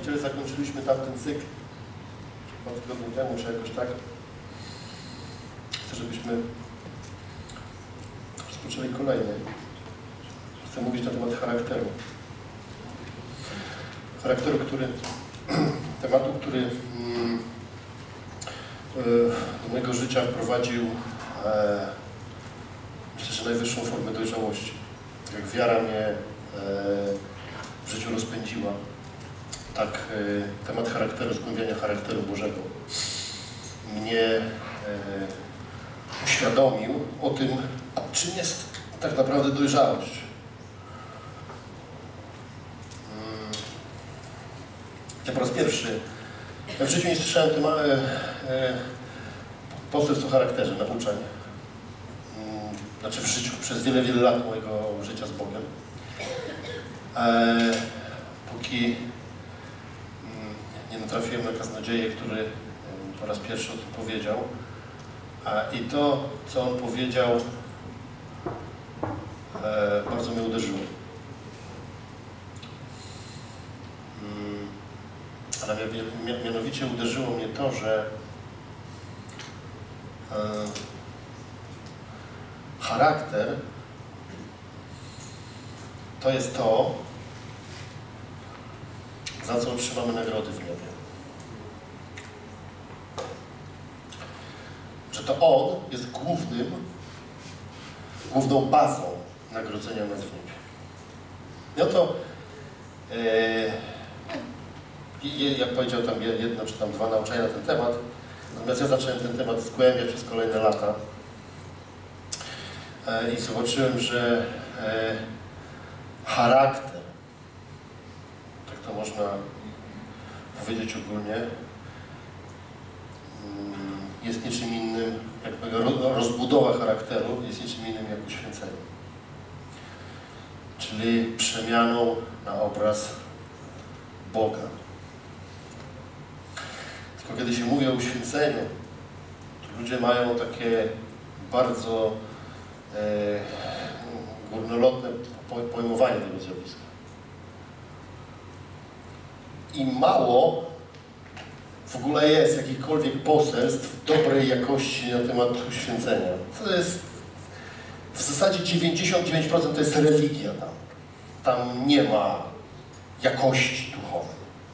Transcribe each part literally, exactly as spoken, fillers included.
Właściwie zakończyliśmy tamten cykl dwa tygodnie temu, czy jakoś tak. Chcę, żebyśmy rozpoczęli kolejny. Chcę mówić na temat charakteru. Charakteru, który, tematu, który mm, do mojego życia wprowadził e, myślę, że najwyższą formę dojrzałości. Jak wiara mnie e, w życiu rozpędziła, tak e, temat charakteru, zgłębiania charakteru Bożego mnie e, uświadomił o tym, czym jest tak naprawdę dojrzałość. Ja po raz pierwszy ja w życiu nie słyszałem tym e, e, poselstw o charakterze, nauczań. Znaczy w życiu, przez wiele, wiele lat mojego życia z Bogiem. E, póki mm, nie natrafiłem na kaznodzieję, który po raz pierwszy o tym powiedział. A, I to, co on powiedział, e, bardzo mnie uderzyło. Mm, ale mianowicie uderzyło mnie to, że e, charakter to jest to, za co otrzymamy nagrody w niebie. Że to On jest głównym, główną bazą nagrodzenia nas w niebie. No to yy, jak powiedział tam jedno czy tam dwa nauczania na ten temat, natomiast ja zacząłem ten temat zgłębiać przez kolejne lata. I zobaczyłem, że e, charakter, tak to można powiedzieć ogólnie, jest niczym innym, jak rozbudowa charakteru jest niczym innym jak uświęcenie. Czyli przemianą na obraz Boga. Tylko kiedy się mówi o uświęceniu, to ludzie mają takie bardzo E, górnolotne pojmowanie tego zjawiska. I mało w ogóle jest jakichkolwiek poselstw dobrej jakości na temat uświęcenia. To jest w zasadzie dziewięćdziesiąt dziewięć procent to jest religia tam. Tam nie ma jakości duchowej.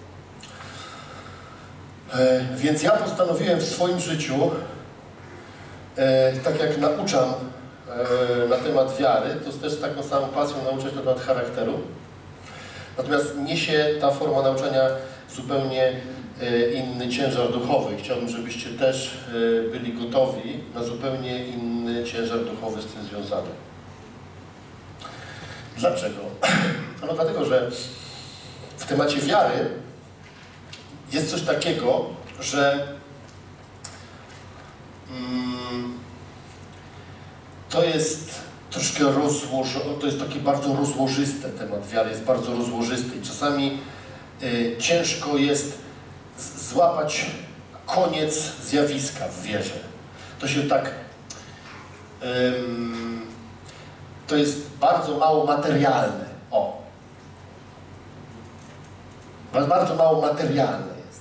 E, więc ja postanowiłem w swoim życiu, e, tak jak nauczam na temat wiary, to też z taką samą pasją nauczać na temat charakteru. Natomiast niesie ta forma nauczania zupełnie inny ciężar duchowy. Chciałbym, żebyście też byli gotowi na zupełnie inny ciężar duchowy z tym związany. Dlaczego? No dlatego, że w temacie wiary jest coś takiego, że mm, to jest troszkę rozłożone, to jest taki bardzo rozłożysty temat wiary, jest bardzo rozłożysty i czasami y, ciężko jest z, złapać koniec zjawiska w wierze. To się tak, ym, to jest bardzo mało materialne, o. Bardzo mało materialne jest.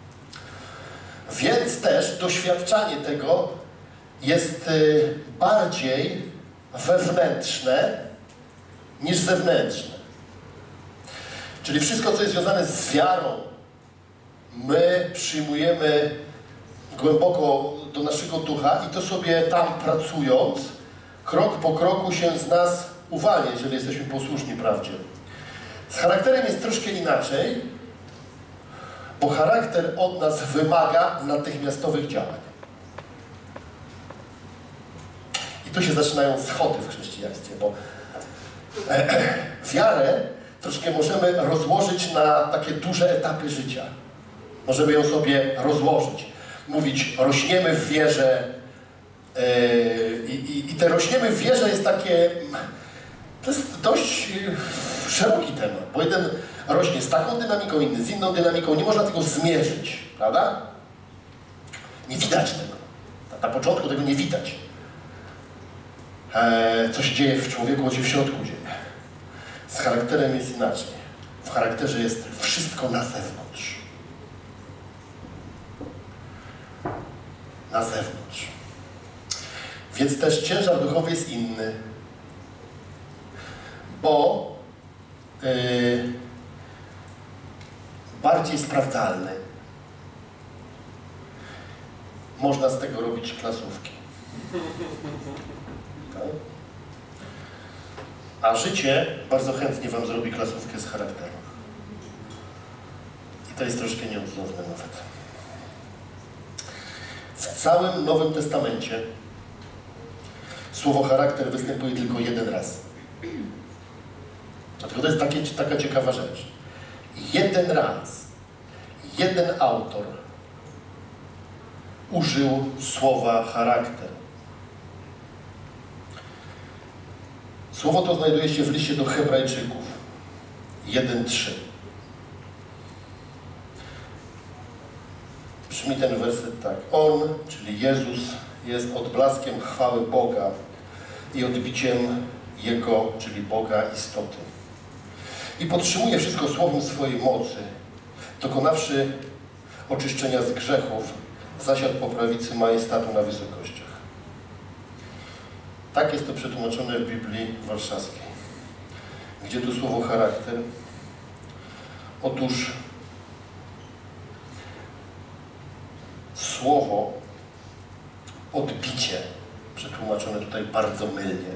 Więc też doświadczanie tego jest y, bardziej wewnętrzne niż zewnętrzne. Czyli wszystko, co jest związane z wiarą, my przyjmujemy głęboko do naszego ducha i to sobie tam pracując, krok po kroku się z nas uwalnia, jeżeli jesteśmy posłuszni prawdzie. Z charakterem jest troszkę inaczej, bo charakter od nas wymaga natychmiastowych działań. I tu się zaczynają schody w chrześcijaństwie, bo e, e, wiarę troszkę możemy rozłożyć na takie duże etapy życia. Możemy ją sobie rozłożyć. Mówić, rośniemy w wierze e, i, i te rośniemy w wierze jest takie, to jest dość e, szeroki temat, bo jeden rośnie z taką dynamiką, inny z inną dynamiką, nie można tego zmierzyć, prawda? Nie widać tego. Na, na początku tego nie widać. E, co się dzieje w człowieku, co się w środku dzieje. Z charakterem jest inaczej. W charakterze jest wszystko na zewnątrz. Na zewnątrz. Więc też ciężar duchowy jest inny. Bo yy, bardziej sprawdzalny. Można z tego robić klasówki. Tak? A życie bardzo chętnie wam zrobi klasówkę z charakteru. I to jest troszkę nieodzowne nawet. W całym Nowym Testamencie słowo charakter występuje tylko jeden raz. Dlatego to jest takie, taka ciekawa rzecz. Jeden raz, jeden autor użył słowa charakter. Słowo to znajduje się w liście do Hebrajczyków jeden trzy. Brzmi ten werset tak. On, czyli Jezus, jest odblaskiem chwały Boga i odbiciem Jego, czyli Boga, istoty. I podtrzymuje wszystko słowem swojej mocy, dokonawszy oczyszczenia z grzechów, zasiadł po prawicy majestatu na wysokościach. Tak jest to przetłumaczone w Biblii Warszawskiej. Gdzie tu słowo charakter? Otóż słowo odbicie, przetłumaczone tutaj bardzo mylnie,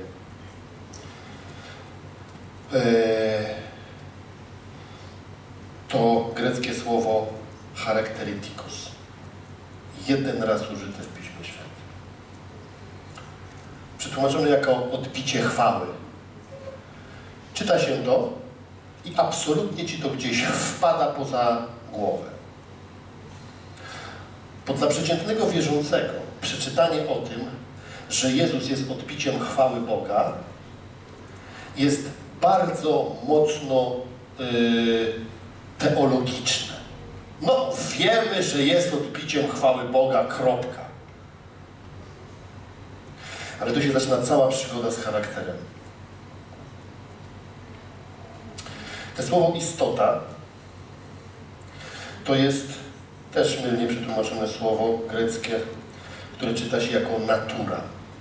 to greckie słowo charakterytikos. Jeden raz użyte w Piśmie Świętym. Przetłumaczone jako odbicie chwały. Czyta się to i absolutnie ci to gdzieś wpada poza głowę. Bo dla przeciętnego wierzącego przeczytanie o tym, że Jezus jest odbiciem chwały Boga, jest bardzo mocno yy, teologiczne. No, wiemy, że jest odbiciem chwały Boga, kropka. Ale tu się zaczyna cała przygoda z charakterem. To słowo istota to jest też mylnie przetłumaczone słowo greckie, które czyta się jako natura.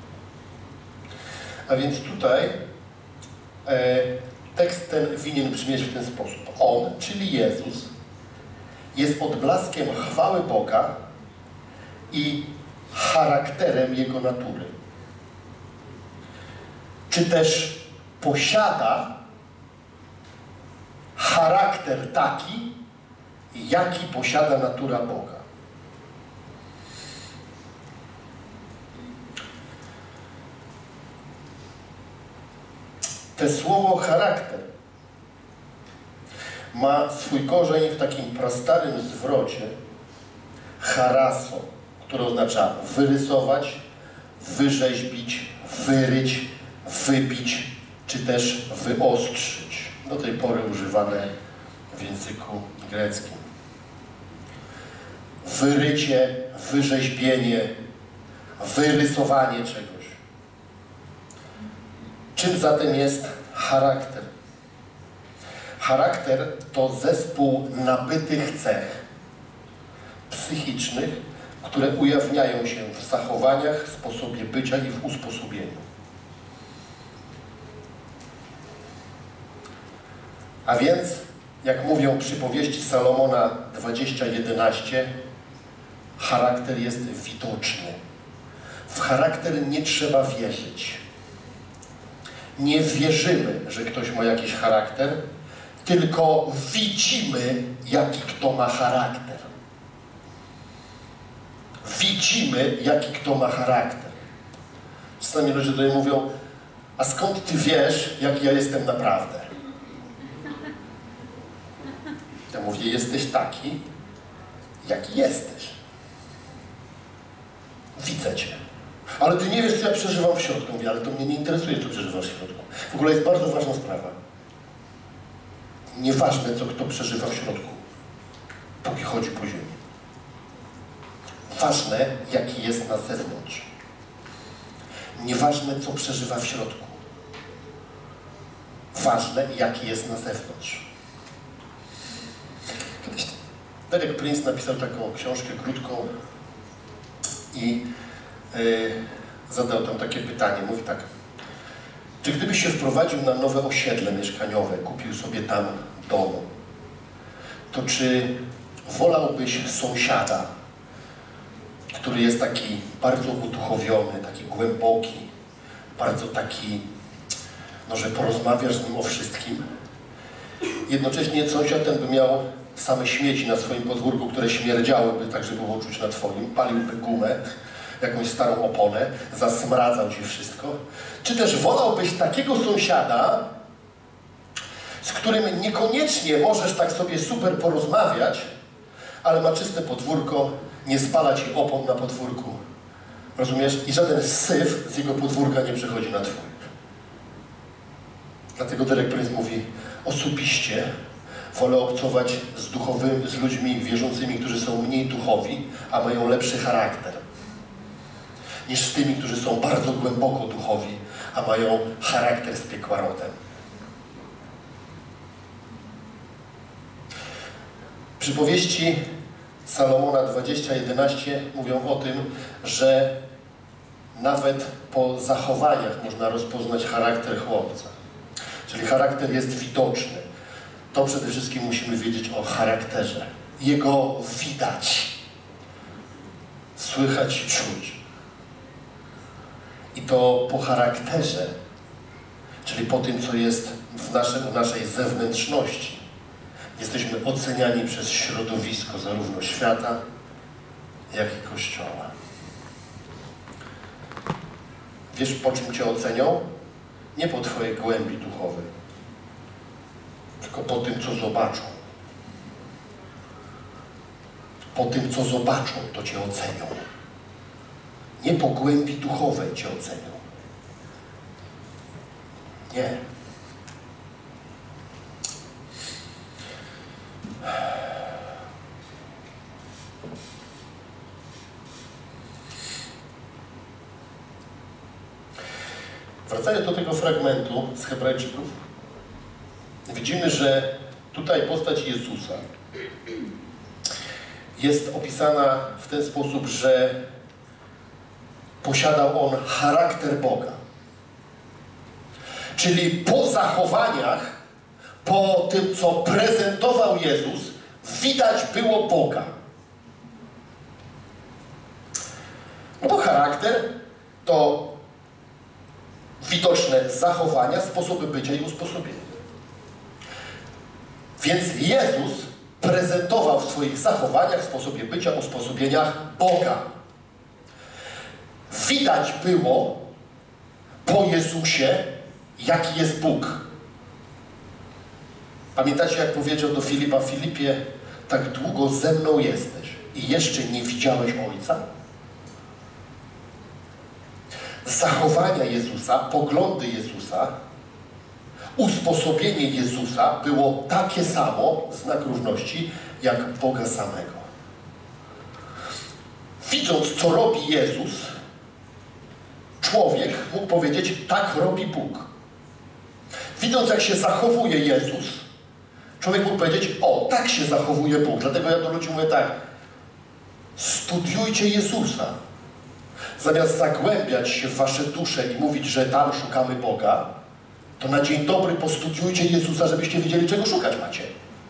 A więc tutaj e, tekst ten winien brzmieć w ten sposób. On, czyli Jezus, jest odblaskiem chwały Boga i charakterem Jego natury. Czy też posiada charakter taki, jaki posiada natura Boga. To słowo charakter ma swój korzeń w takim prastarym zwrocie charaso, które oznacza wyrysować, wyrzeźbić, wyryć, wybić, czy też wyostrzyć. Do tej pory używane w języku greckim. Wyrycie, wyrzeźbienie, wyrysowanie czegoś. Czym zatem jest charakter? Charakter to zespół nabytych cech psychicznych, które ujawniają się w zachowaniach, sposobie bycia i w usposobieniu. A więc, jak mówią przypowieści Salomona dwadzieścia jedenaście, charakter jest widoczny. W charakter nie trzeba wierzyć. Nie wierzymy, że ktoś ma jakiś charakter, tylko widzimy, jaki kto ma charakter. Widzimy, jaki kto ma charakter. Czasami ludzie tutaj mówią, a skąd ty wiesz, jaki ja jestem naprawdę? Ja mówię, jesteś taki, jaki jesteś. Widzę cię. Ale ty nie wiesz, co ja przeżywam w środku. Mówię, ale to mnie nie interesuje, co przeżywasz w środku. W ogóle jest bardzo ważna sprawa. Nieważne, co kto przeżywa w środku, póki chodzi po ziemi. Ważne, jaki jest na zewnątrz. Nieważne, co przeżywa w środku. Ważne, jaki jest na zewnątrz. Kiedyś Derek Prince napisał taką książkę krótką i yy, zadał tam takie pytanie. Mówi tak: czy gdybyś się wprowadził na nowe osiedle mieszkaniowe, kupił sobie tam dom, to czy wolałbyś sąsiada, który jest taki bardzo uduchowiony, taki głęboki, bardzo taki, no, że porozmawiasz z nim o wszystkim? Jednocześnie sąsiad ten by miał same śmieci na swoim podwórku, które śmierdziałyby tak, żeby było czuć na twoim, paliłby gumę, jakąś starą oponę, zasmradzał ci wszystko. Czy też wolałbyś takiego sąsiada, z którym niekoniecznie możesz tak sobie super porozmawiać, ale ma czyste podwórko, nie spala ci opon na podwórku, rozumiesz? I żaden syf z jego podwórka nie przechodzi na twój. Dlatego Derek Prince mówi: osobiście wolę obcować z duchowymi, z ludźmi wierzącymi, którzy są mniej duchowi, a mają lepszy charakter, niż z tymi, którzy są bardzo głęboko duchowi, a mają charakter z piekła rodem. Przypowieści Salomona dwadzieścia jedenaście mówią o tym, że nawet po zachowaniach można rozpoznać charakter chłopca. Czyli charakter jest widoczny. To przede wszystkim musimy wiedzieć o charakterze. Jego widać, słychać i czuć. I to po charakterze, czyli po tym, co jest w naszej, w naszej zewnętrzności, jesteśmy oceniani przez środowisko zarówno świata, jak i Kościoła. Wiesz, po czym cię ocenią? Nie po twojej głębi duchowej, tylko po tym, co zobaczą. Po tym, co zobaczą, to cię ocenią. Nie po głębi duchowej cię ocenią. Nie. Wracając do tego fragmentu z Hebrajczyków, widzimy, że tutaj postać Jezusa jest opisana w ten sposób, że posiadał on charakter Boga. Czyli po zachowaniach, po tym, co prezentował Jezus, widać było Boga. No bo charakter to widoczne zachowania, sposoby bycia i usposobienia. Więc Jezus prezentował w swoich zachowaniach, sposobie bycia, usposobieniach Boga. Widać było po Jezusie, jaki jest Bóg. Pamiętacie, jak powiedział do Filipa: Filipie, tak długo ze mną jesteś i jeszcze nie widziałeś Ojca? Zachowania Jezusa, poglądy Jezusa, usposobienie Jezusa było takie samo, znak równości, jak Boga samego. Widząc, co robi Jezus, człowiek mógł powiedzieć: tak robi Bóg. Widząc, jak się zachowuje Jezus, człowiek mógł powiedzieć: o, tak się zachowuje Bóg. Dlatego ja do ludzi mówię tak: studiujcie Jezusa. Zamiast zagłębiać się w wasze dusze i mówić, że tam szukamy Boga, to na dzień dobry postudiujcie Jezusa, żebyście wiedzieli, czego szukać macie.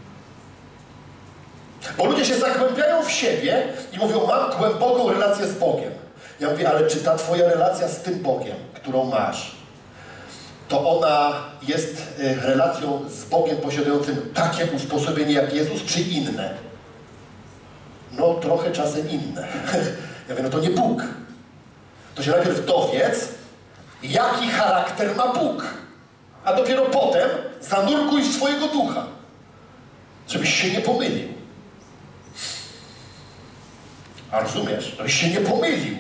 Bo ludzie się zagłębiają w siebie i mówią: mam głęboką relację z Bogiem. Ja mówię: ale czy ta twoja relacja z tym Bogiem, którą masz, to ona jest relacją z Bogiem posiadającym takie usposobienie jak Jezus, czy inne? No trochę czasem inne. Ja mówię: no to nie Bóg. To się najpierw dowiedz, jaki charakter ma Bóg, a dopiero potem zanurkuj w swojego ducha, żebyś się nie pomylił. A rozumiesz? Żebyś się nie pomylił.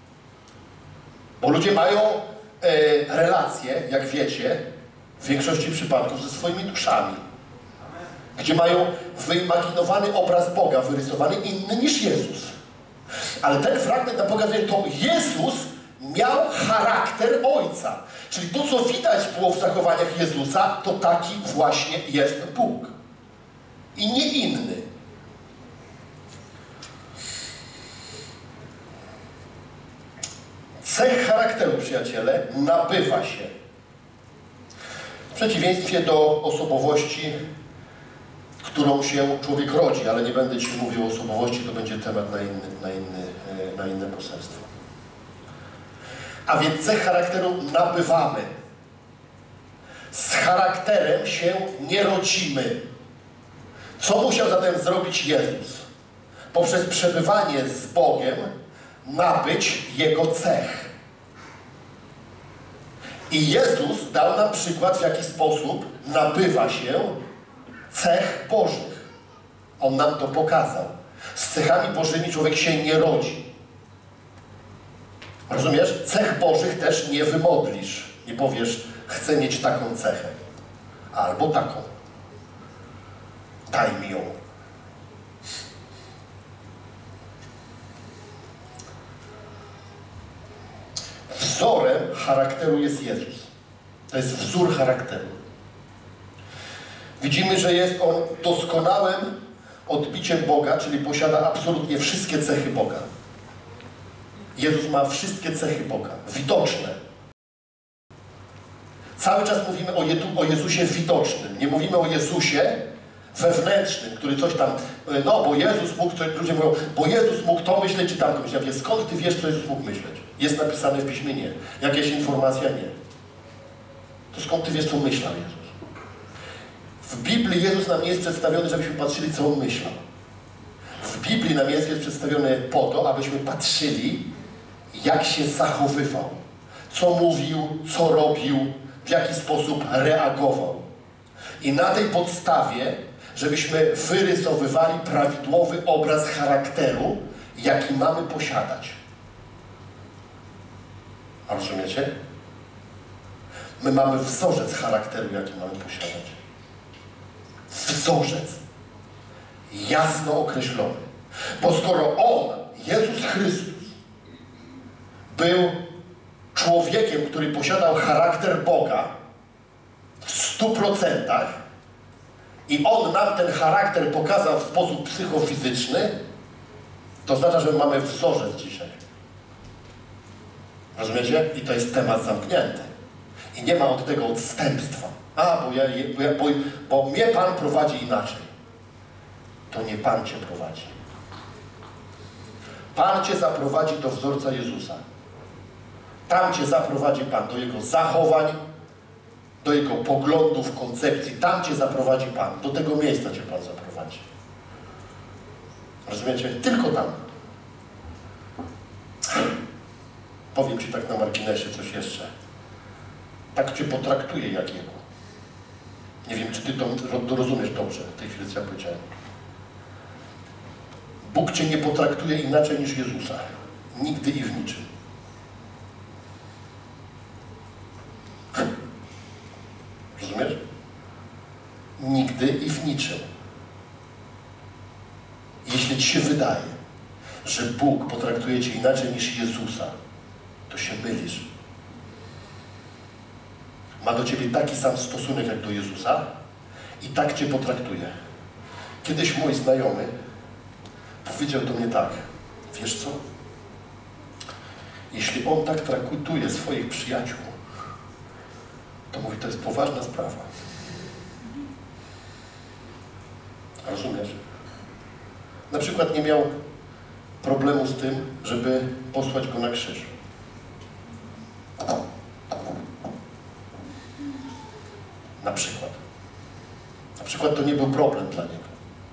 Bo ludzie mają e, relacje, jak wiecie, w większości przypadków ze swoimi duszami, gdzie mają wyimaginowany obraz Boga, wyrysowany inny niż Jezus. Ale ten fragment nam pokazuje, to Jezus miał charakter Ojca. Czyli to, co widać było w zachowaniach Jezusa, to taki właśnie jest Bóg. I nie inny. Cech charakteru, przyjaciele, nabywa się. W przeciwieństwie do osobowości, którą się człowiek rodzi, ale nie będę Ci mówił o osobowości, to będzie temat na, inny, na, inny, na inne poselstwo. A więc cech charakteru nabywamy. Z charakterem się nie rodzimy. Co musiał zatem zrobić Jezus? Poprzez przebywanie z Bogiem nabyć Jego cech. I Jezus dał nam przykład, w jaki sposób nabywa się cech Bożych. On nam to pokazał. Z cechami Bożymi człowiek się nie rodzi. Rozumiesz? Cech Bożych też nie wymodlisz. Nie powiesz, chcę mieć taką cechę. Albo taką. Daj mi ją. Wzorem charakteru jest Jezus. To jest wzór charakteru. Widzimy, że jest On doskonałym odbiciem Boga, czyli posiada absolutnie wszystkie cechy Boga. Jezus ma wszystkie cechy Boga, widoczne. Cały czas mówimy o, Jedu, o Jezusie widocznym. Nie mówimy o Jezusie wewnętrznym, który coś tam, no bo Jezus mógł, coś, ludzie mówią, bo Jezus mógł to myśleć, czy tamto myśleć. Ja mówię, skąd Ty wiesz, co Jezus mógł myśleć? Jest napisane w Piśmie? Nie. Jakaś informacja? Nie. To skąd Ty wiesz, co myślał Jezus? W Biblii Jezus nam nie jest przedstawiony, żebyśmy patrzyli, co On myślał. W Biblii nam jest, jest przedstawiony po to, abyśmy patrzyli, jak się zachowywał, co mówił, co robił, w jaki sposób reagował. I na tej podstawie, żebyśmy wyrysowywali prawidłowy obraz charakteru, jaki mamy posiadać. A rozumiecie? My mamy wzorzec charakteru, jaki mamy posiadać. Wzorzec. Jasno określony. Bo skoro On, Jezus Chrystus, był człowiekiem, który posiadał charakter Boga w stu procentach i On nam ten charakter pokazał w sposób psychofizyczny, to oznacza, że mamy wzorzec dzisiaj. Rozumiecie? I to jest temat zamknięty. I nie ma od tego odstępstwa. A, bo, ja, bo, ja, bo, bo mnie Pan prowadzi inaczej. To nie Pan Cię prowadzi. Pan Cię zaprowadzi do wzorca Jezusa. Tam Cię zaprowadzi Pan do Jego zachowań, do Jego poglądów, koncepcji. Tam Cię zaprowadzi Pan. Do tego miejsca Cię Pan zaprowadzi. Rozumiecie? Tylko tam. Powiem Ci tak na marginesie coś jeszcze. Tak Cię potraktuje jak Jego. Nie wiem, czy Ty to, to rozumiesz dobrze w tej chwili, co ja powiedziałem. Bóg Cię nie potraktuje inaczej niż Jezusa. Nigdy i w niczym. Rozumiesz? Nigdy i w niczym. Jeśli Ci się wydaje, że Bóg potraktuje Cię inaczej niż Jezusa, to się mylisz. Ma do Ciebie taki sam stosunek jak do Jezusa i tak Cię potraktuje. Kiedyś mój znajomy powiedział do mnie tak, wiesz co? Jeśli on tak traktuje swoich przyjaciół, to mówi, to jest poważna sprawa. Rozumiesz? Na przykład nie miał problemu z tym, żeby posłać go na krzyż. Na przykład. Na przykład to nie był problem dla niego.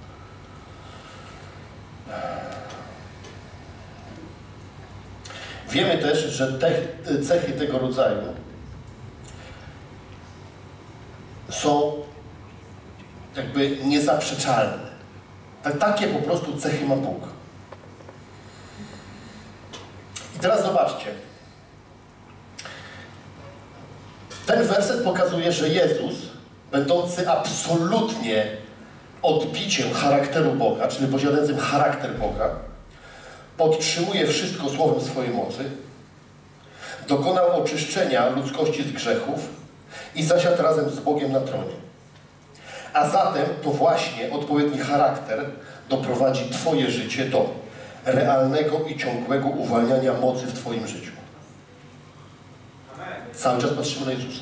Wiemy też, że te cechy tego rodzaju są jakby niezaprzeczalne. Tak, takie po prostu cechy ma Bóg. I teraz zobaczcie. Ten werset pokazuje, że Jezus, będący absolutnie odbiciem charakteru Boga, czyli posiadającym charakter Boga, podtrzymuje wszystko słowem swojej mocy, dokonał oczyszczenia ludzkości z grzechów i zasiadł razem z Bogiem na tronie. A zatem to właśnie odpowiedni charakter doprowadzi Twoje życie do realnego i ciągłego uwalniania mocy w Twoim życiu. cały czas patrzymy na Jezusa.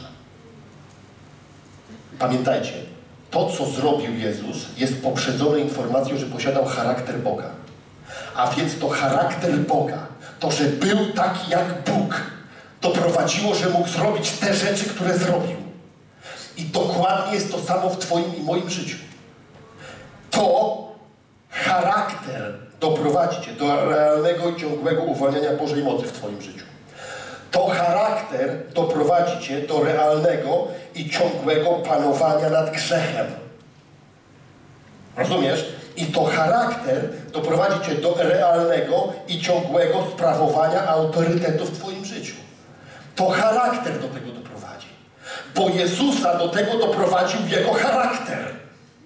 Pamiętajcie, to co zrobił Jezus jest poprzedzone informacją, że posiadał charakter Boga. A więc to charakter Boga, to, że był taki jak Bóg, doprowadziło, że mógł zrobić te rzeczy, które zrobił. I dokładnie jest to samo w twoim i moim życiu. To charakter doprowadzi cię do realnego i ciągłego uwalniania Bożej mocy w twoim życiu. To charakter doprowadzi cię do realnego i ciągłego panowania nad grzechem. Rozumiesz? I to charakter doprowadzi cię do realnego i ciągłego sprawowania autorytetu w twoim życiu. To charakter do tego doprowadzi. Bo Jezusa do tego doprowadził jego charakter.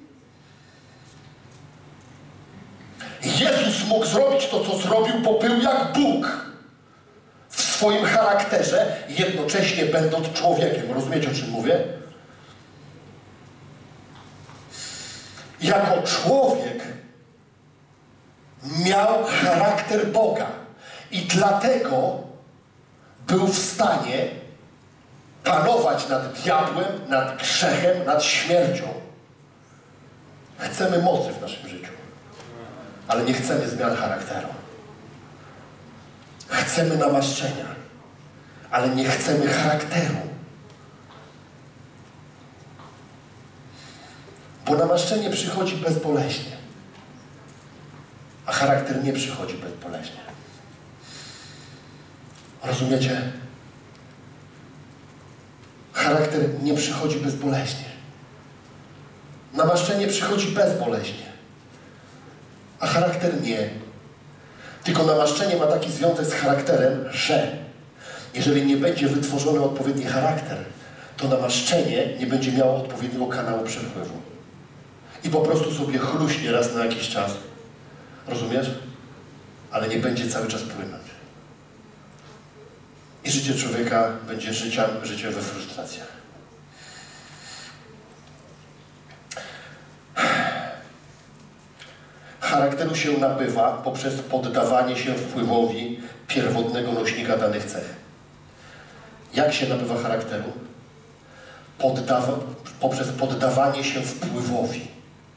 Jezus mógł zrobić to, co zrobił, bo był jak Bóg w swoim charakterze, jednocześnie będąc człowiekiem. Rozumiecie, o czym mówię? Jako człowiek miał charakter Boga i dlatego był w stanie panować nad diabłem, nad grzechem, nad śmiercią. Chcemy mocy w naszym życiu, ale nie chcemy zmian charakteru. Chcemy namaszczenia, ale nie chcemy charakteru. Bo namaszczenie przychodzi bezboleśnie, a charakter nie przychodzi bezboleśnie. Rozumiecie? Charakter nie przychodzi bezboleśnie. Namaszczenie przychodzi bezboleśnie, a charakter nie. Tylko namaszczenie ma taki związek z charakterem, że jeżeli nie będzie wytworzony odpowiedni charakter, to namaszczenie nie będzie miało odpowiedniego kanału przepływu. I po prostu sobie chluśnie raz na jakiś czas. Rozumiesz? Ale nie będzie cały czas płynąć. I życie człowieka będzie życiem, życiem we frustracjach. Charakteru się nabywa poprzez poddawanie się wpływowi pierwotnego nośnika danych cech. Jak się nabywa charakteru? Poddawa, poprzez poddawanie się wpływowi.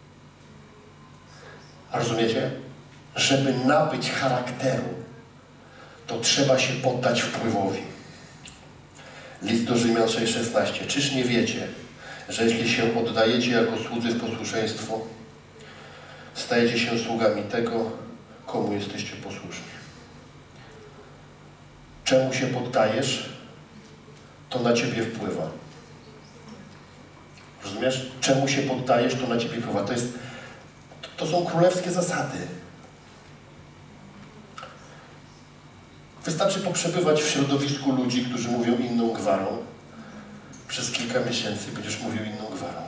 Rozumiecie? Żeby nabyć charakteru, to trzeba się poddać wpływowi. List do Rzymian sześć szesnaście. Czyż nie wiecie, że jeśli się oddajecie jako słudzy w posłuszeństwo, stajecie się sługami tego, komu jesteście posłuszni. Czemu się poddajesz? To na ciebie wpływa. Rozumiesz? Czemu się poddajesz? To na ciebie wpływa. To jest, to, to są królewskie zasady. Wystarczy poprzebywać w środowisku ludzi, którzy mówią inną gwarą. Przez kilka miesięcy będziesz mówił inną gwarą.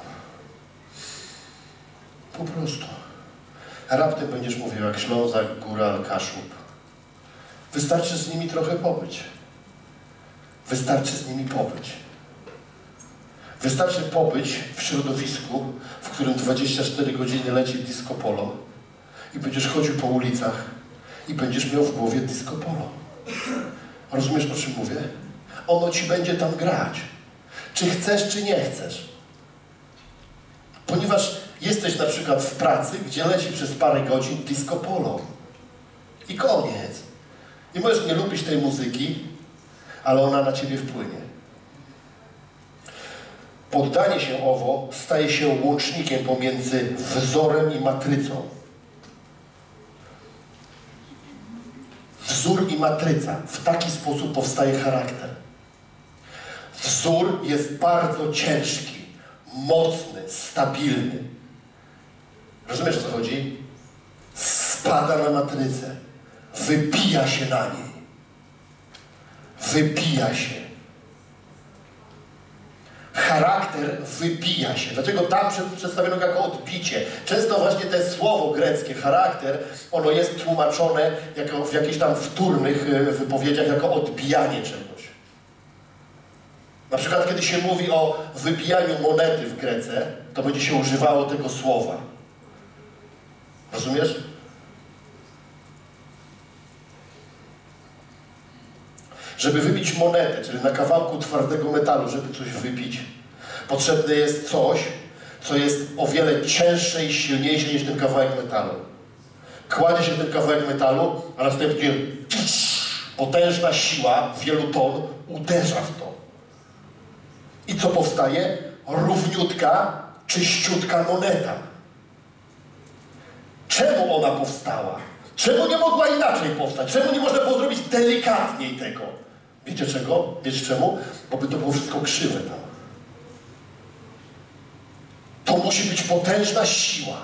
Po prostu. A raptem będziesz mówił jak Ślązak, Góral, Kaszub. Wystarczy z nimi trochę pobyć. Wystarczy z nimi pobyć. Wystarczy pobyć w środowisku, w którym dwadzieścia cztery godziny leci disco polo i będziesz chodził po ulicach i będziesz miał w głowie disco polo. Rozumiesz, o czym mówię? Ono ci będzie tam grać. Czy chcesz, czy nie chcesz. Ponieważ jesteś na przykład w pracy, gdzie leci przez parę godzin disco polo. I koniec. I możesz nie lubić tej muzyki, ale ona na ciebie wpłynie. Poddanie się owo staje się łącznikiem pomiędzy wzorem i matrycą. Wzór i matryca. W taki sposób powstaje charakter. Wzór jest bardzo ciężki, mocny, stabilny. Rozumiesz, o co chodzi? Spada na matrycę. Wypija się na niej. Wypija się. Charakter wypija się. Dlaczego tam przedstawiono go jako odbicie? Często właśnie to słowo greckie, charakter, ono jest tłumaczone jako w jakichś tam wtórnych wypowiedziach jako odbijanie czegoś. Na przykład, kiedy się mówi o wybijaniu monety w Grece, to będzie się używało tego słowa. Rozumiesz? Żeby wybić monetę, czyli na kawałku twardego metalu, żeby coś wybić, potrzebne jest coś, co jest o wiele cięższe i silniejsze niż ten kawałek metalu. Kładzie się ten kawałek metalu, a następnie potężna siła wielu ton uderza w to. I co powstaje? Równiutka, czyściutka moneta. Czemu ona powstała? Czemu nie mogła inaczej powstać? Czemu nie można było zrobić delikatniej tego? Wiecie czego? Wiecie czemu? Bo by to było wszystko krzywe tam. To musi być potężna siła.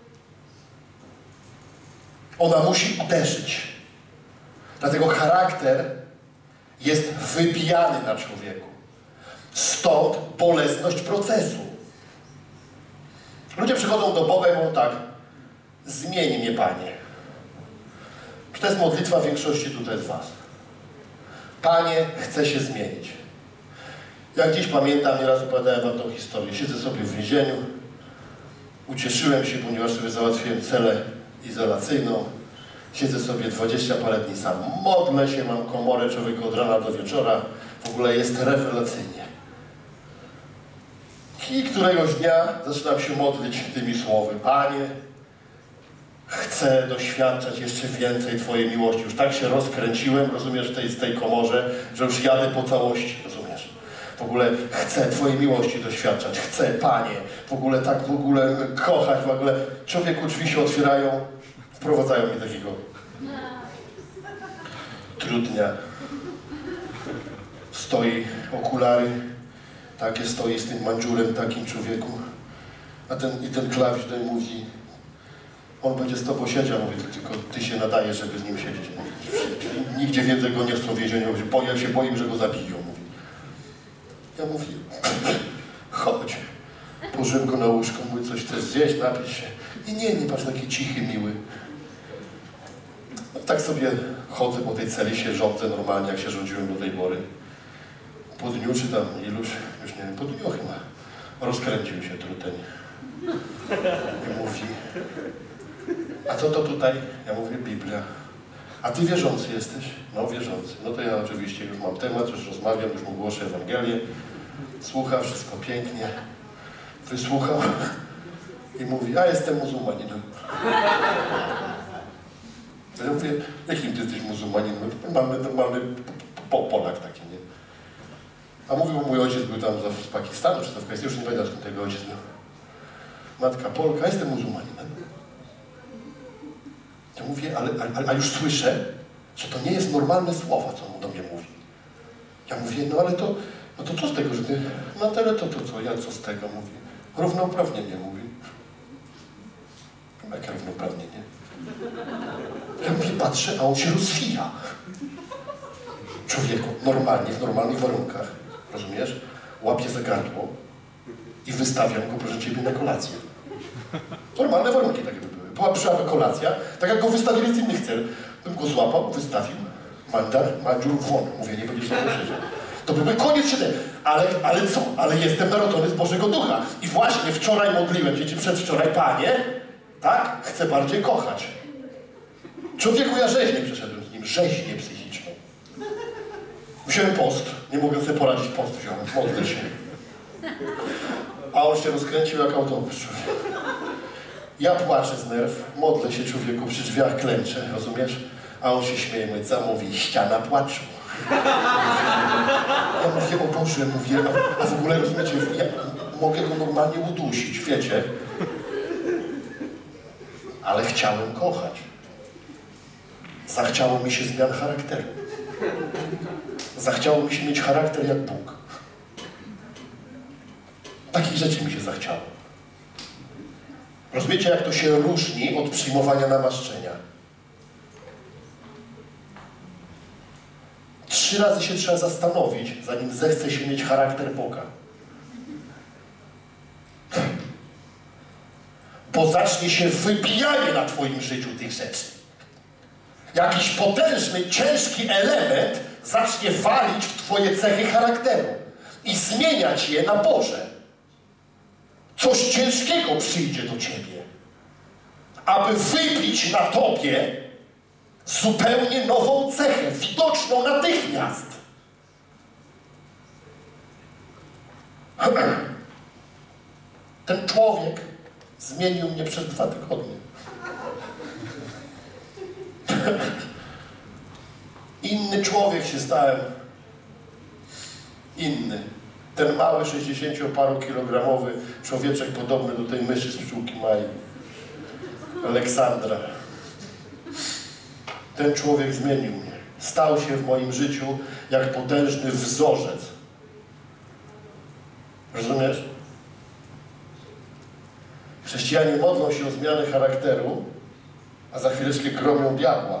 Ona musi uderzyć. Dlatego charakter jest wybijany na człowieku. Stąd bolesność procesu. Ludzie przychodzą do Boga i mówią tak: zmień mnie, Panie. To jest modlitwa większości tutaj z was. Panie, chcę się zmienić. Jak dziś pamiętam, nieraz opowiadałem wam tą historię. Siedzę sobie w więzieniu. Ucieszyłem się, ponieważ sobie załatwiłem celę izolacyjną. Siedzę sobie dwadzieścia parę dni sam. Modlę się, mam komorę człowieka od rana do wieczora. W ogóle jest rewelacyjnie. I któregoś dnia zaczynam się modlić tymi słowy: Panie, chcę doświadczać jeszcze więcej Twojej miłości. Już tak się rozkręciłem, rozumiesz, w tej, z tej komorze, że już jadę po całości, rozumiesz? W ogóle chcę Twojej miłości doświadczać. Chcę, Panie, w ogóle tak w ogóle kochać, w ogóle. Człowieku, drzwi się otwierają, wprowadzają mnie takiego trudnia. Stoi, okulary, takie stoi z tym mandżurem, takim człowieku. A ten, i ten klawisz do mnie mówi: on będzie z tobą siedział, mówię, tylko ty się nadajesz, żeby z nim siedzieć. Czyli nigdzie więcej go nie chcą w więzieniu, bo ja się boję, że go zabiją. Mówi. Ja mówię: chodź. Położyłem go na łóżko, mówię: coś chcesz zjeść, napić się. I nie, nie, patrz, taki cichy, miły. No, tak sobie chodzę po tej celi, się rządzę normalnie, jak się rządziłem do tej pory. Po dniu, czy tam iluś, już nie wiem, po dniu chyba, rozkręcił się truteń. I mówi: a co to tutaj? Ja mówię: Biblia. A ty wierzący jesteś? No, wierzący. No to ja oczywiście już mam temat, już rozmawiam, już mu głoszę Ewangelię. Słucha, wszystko pięknie. Wysłuchał i mówi: a jestem muzułmaninem. Ja mówię: jakim ty jesteś muzułmaninem? Normalny, normalny po, Polak taki, nie? A mówił, mój ojciec był tam z Pakistanu, czy z Afganistanu, już nie pamiętam, skąd tego ojciec miał. Matka Polka, jestem muzułmaninem. Ja mówię: ale, ale, a już słyszę, że to nie jest normalne słowa, co on do mnie mówi. Ja mówię: no ale to, no to co z tego, że ty, no ale to, to co, ja co z tego, mówi. Równouprawnienie, mówi. Jakie równouprawnienie? Ja mówię, patrzę, a on się rozwija. Człowieku, normalnie, w normalnych warunkach, rozumiesz? Łapię za gardło i wystawiam go, proszę ciebie, na kolację. Normalne warunki takie by były. Była przyszła kolacja, tak jak go wystawili z innych cel. Bym go złapał, wystawił, mandar, mandziur, won. Mówię: nie będziesz tego siedział. To byłby koniec siedem. Ale, ale co? Ale jestem narodzony z Bożego Ducha. I właśnie wczoraj modliłem się, czy przedwczoraj: Panie, tak, chcę bardziej kochać. Człowieku, ja rzeźnię przeszedłem z nim, rzeźnię psychiczną. Wziąłem post, nie mogłem sobie poradzić, post wziąłem, modlę się. A on się rozkręcił jak autobus, człowiek. Ja płaczę z nerw, modlę się, człowieku, przy drzwiach klęczę, rozumiesz? A on się śmieje, mówi: zamówi ściana płaczu. Ja mówię: o Boże, mówię, a, a w ogóle, rozumiecie, ja mogę go normalnie udusić, wiecie? Ale chciałem kochać. Zachciało mi się zmian charakteru. Zachciało mi się mieć charakter jak Bóg. Takich rzeczy mi się zachciało. Rozumiecie, jak to się różni od przyjmowania namaszczenia? Trzy razy się trzeba zastanowić, zanim zechce się mieć charakter Boga. Bo zacznie się wybijanie na twoim życiu tych rzeczy. Jakiś potężny, ciężki element zacznie walić w twoje cechy charakteru i zmieniać je na Boże. Coś ciężkiego przyjdzie do ciebie, aby wybić na tobie zupełnie nową cechę, widoczną natychmiast. Ten człowiek zmienił mnie przez dwa tygodnie. Inny człowiek się stałem. Inny. Ten mały, sześćdziesięcioparokilogramowy człowieczek podobny do tej myszy z pszczółki Mai. Aleksandra. Ten człowiek zmienił mnie. Stał się w moim życiu jak potężny wzorzec. Rozumiesz? Chrześcijanie modlą się o zmianę charakteru, a za chwileczkę gromią diabła.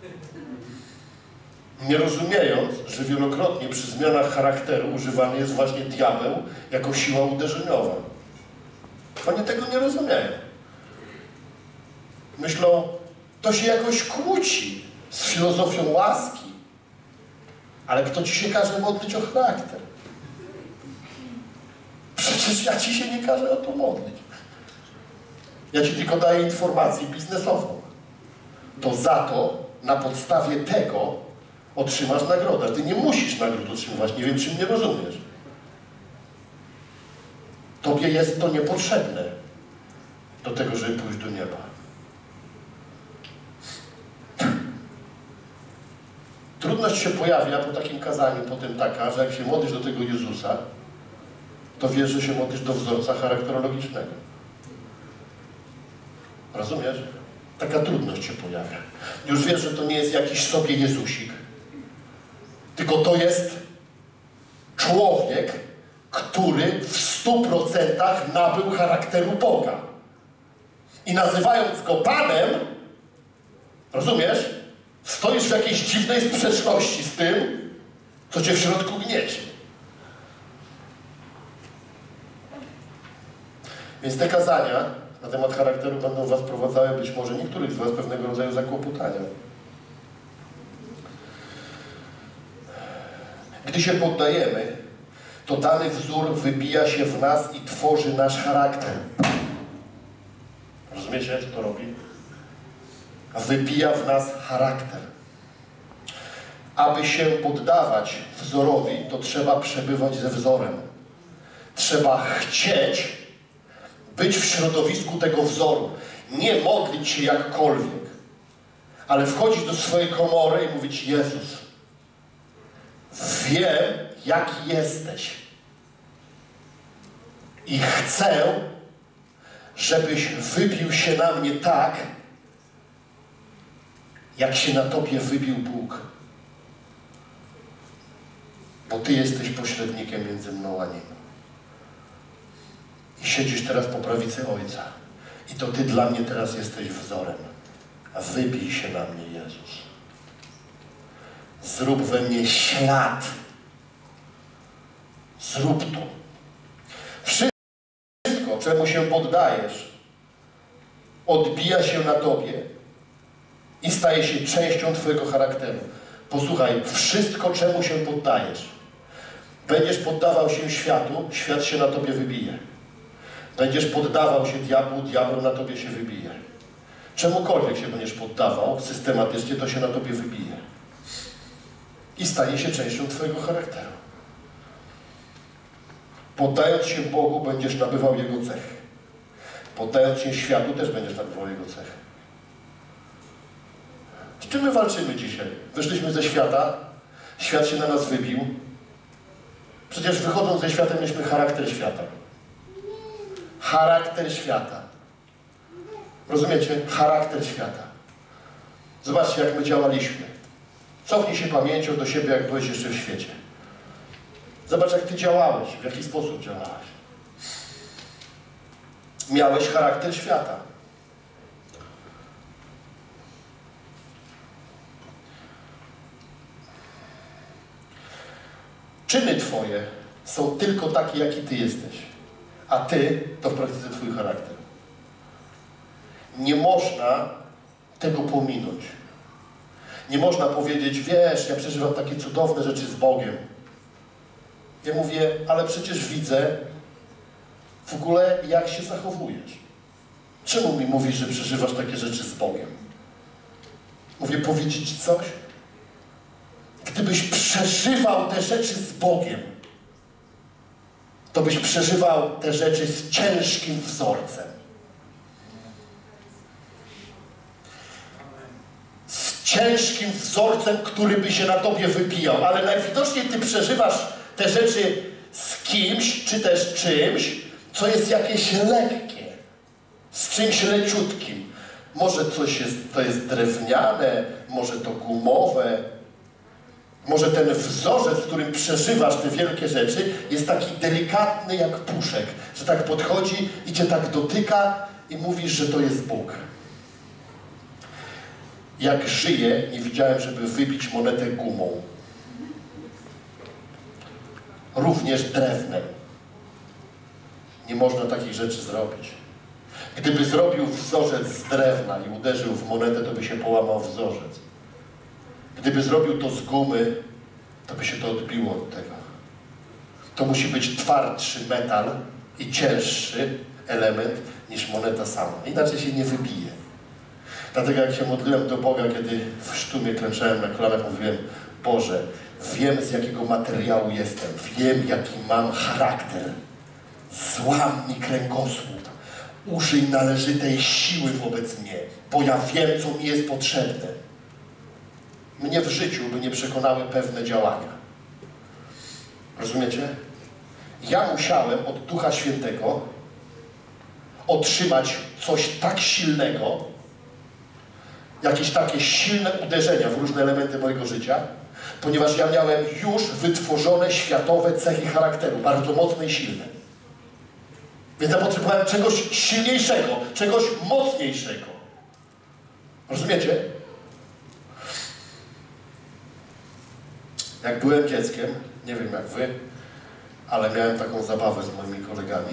Nie rozumiejąc, że wielokrotnie przy zmianach charakteru używany jest właśnie diabeł jako siła uderzeniowa. Oni tego nie rozumieją. Myślą, to się jakoś kłóci z filozofią łaski. Ale kto ci się każe modlić o charakter? Przecież ja ci się nie każę o to modlić. Ja ci tylko daję informację biznesową. To za to, na podstawie tego otrzymasz nagrodę. Ty nie musisz nagród otrzymywać. Nie wiem, czy mnie rozumiesz. Tobie jest to niepotrzebne do tego, żeby pójść do nieba. Trudność się pojawia po takim kazaniu potem taka, że jak się modlisz do tego Jezusa, to wiesz, że się modlisz do wzorca charakterologicznego. Rozumiesz? Taka trudność się pojawia. Już wiesz, że to nie jest jakiś sobie Jezusik, tylko to jest człowiek, który w stu procentach nabył charakteru Boga. I nazywając go Panem, rozumiesz? Stoisz w jakiejś dziwnej sprzeczności z tym, co cię w środku gnieci. Więc te kazania na temat charakteru będą was prowadzały być może niektórych z was pewnego rodzaju zakłopotania. Gdy się poddajemy, to dany wzór wybija się w nas i tworzy nasz charakter. Rozumiecie, co to robi? Wybija w nas charakter. Aby się poddawać wzorowi, to trzeba przebywać ze wzorem. Trzeba chcieć być w środowisku tego wzoru. Nie modlić się jakkolwiek, ale wchodzić do swojej komory i mówić: Jezus, wiem, jaki jesteś. I chcę, żebyś wybił się na mnie tak, jak się na Tobie wybił Bóg. Bo Ty jesteś pośrednikiem między mną a Nim. I siedzisz teraz po prawicy Ojca. I to Ty dla mnie teraz jesteś wzorem. A wybij się na mnie, Jezus. Zrób we mnie ślad. Zrób to. Wszystko, czemu się poddajesz, odbija się na Tobie i staje się częścią Twojego charakteru. Posłuchaj, wszystko, czemu się poddajesz, będziesz poddawał się światu, świat się na Tobie wybije. Będziesz poddawał się diabłu, diabeł na Tobie się wybije. Czemukolwiek się będziesz poddawał, systematycznie to się na Tobie wybije. I stanie się częścią Twojego charakteru. Poddając się Bogu, będziesz nabywał Jego cechy. Poddając się światu, też będziesz nabywał Jego cechy. Z czym my walczymy dzisiaj? Wyszliśmy ze świata, świat się na nas wybił. Przecież wychodząc ze świata, mieliśmy charakter świata. Charakter świata. Rozumiecie? Charakter świata. Zobaczcie, jak my działaliśmy. Cofnij się pamięcią do siebie, jak byłeś jeszcze w świecie. Zobacz, jak Ty działałeś, w jaki sposób działałeś. Miałeś charakter świata. Czyny Twoje są tylko takie, jaki Ty jesteś. A Ty to w praktyce Twój charakter. Nie można tego pominąć. Nie można powiedzieć: wiesz, ja przeżywam takie cudowne rzeczy z Bogiem. Ja mówię: ale przecież widzę w ogóle, jak się zachowujesz. Czemu mi mówisz, że przeżywasz takie rzeczy z Bogiem? Mówię: powiedzieć coś? Gdybyś przeżywał te rzeczy z Bogiem, to byś przeżywał te rzeczy z ciężkim wzorcem. Z ciężkim wzorcem, który by się na tobie wypijał. Ale najwidoczniej ty przeżywasz te rzeczy z kimś, czy też czymś, co jest jakieś lekkie. Z czymś leciutkim. Może coś jest, to jest drewniane, może to gumowe. Może ten wzorzec, w którym przeżywasz te wielkie rzeczy, jest taki delikatny jak puszek, że tak podchodzi i cię tak dotyka i mówisz, że to jest Bóg. Jak żyję, nie widziałem, żeby wybić monetę gumą. Również drewnem. Nie można takich rzeczy zrobić. Gdyby zrobił wzorzec z drewna i uderzył w monetę, to by się połamał wzorzec. Gdyby zrobił to z gumy, to by się to odbiło od tego. To musi być twardszy metal i cięższy element niż moneta sama. Inaczej się nie wybije. Dlatego jak się modliłem do Boga, kiedy w sztumie klęczałem na kolanach, mówiłem: Boże, wiem, z jakiego materiału jestem. Wiem, jaki mam charakter. Złam mi kręgosłup. Użyj należytej siły wobec mnie, bo ja wiem, co mi jest potrzebne. Mnie w życiu by nie przekonały pewne działania. Rozumiecie? Ja musiałem od Ducha Świętego otrzymać coś tak silnego, jakieś takie silne uderzenia w różne elementy mojego życia, ponieważ ja miałem już wytworzone światowe cechy charakteru, bardzo mocne i silne. Więc ja potrzebowałem czegoś silniejszego, czegoś mocniejszego. Rozumiecie? Jak byłem dzieckiem, nie wiem jak wy, ale miałem taką zabawę z moimi kolegami.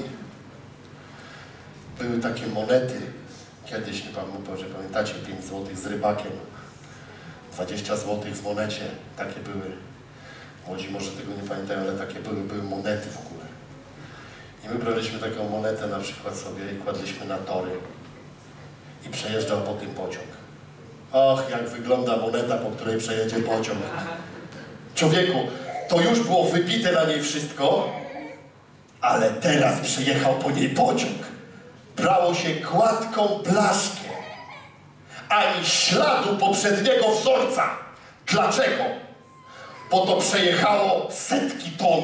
Były takie monety, kiedyś, nie pamiętam, że pamiętacie, pięć złotych z rybakiem, dwadzieścia złotych w monecie, takie były. Młodzi może tego nie pamiętają, ale takie były, były monety w ogóle. I my braliśmy taką monetę na przykład sobie i kładliśmy na tory i przejeżdżał po tym pociąg. Och, jak wygląda moneta, po której przejedzie pociąg. Człowieku, to już było wybite na niej wszystko, ale teraz przejechał po niej pociąg. Brało się gładką blaszkę, ani śladu poprzedniego wzorca. Dlaczego? Bo to przejechało setki ton.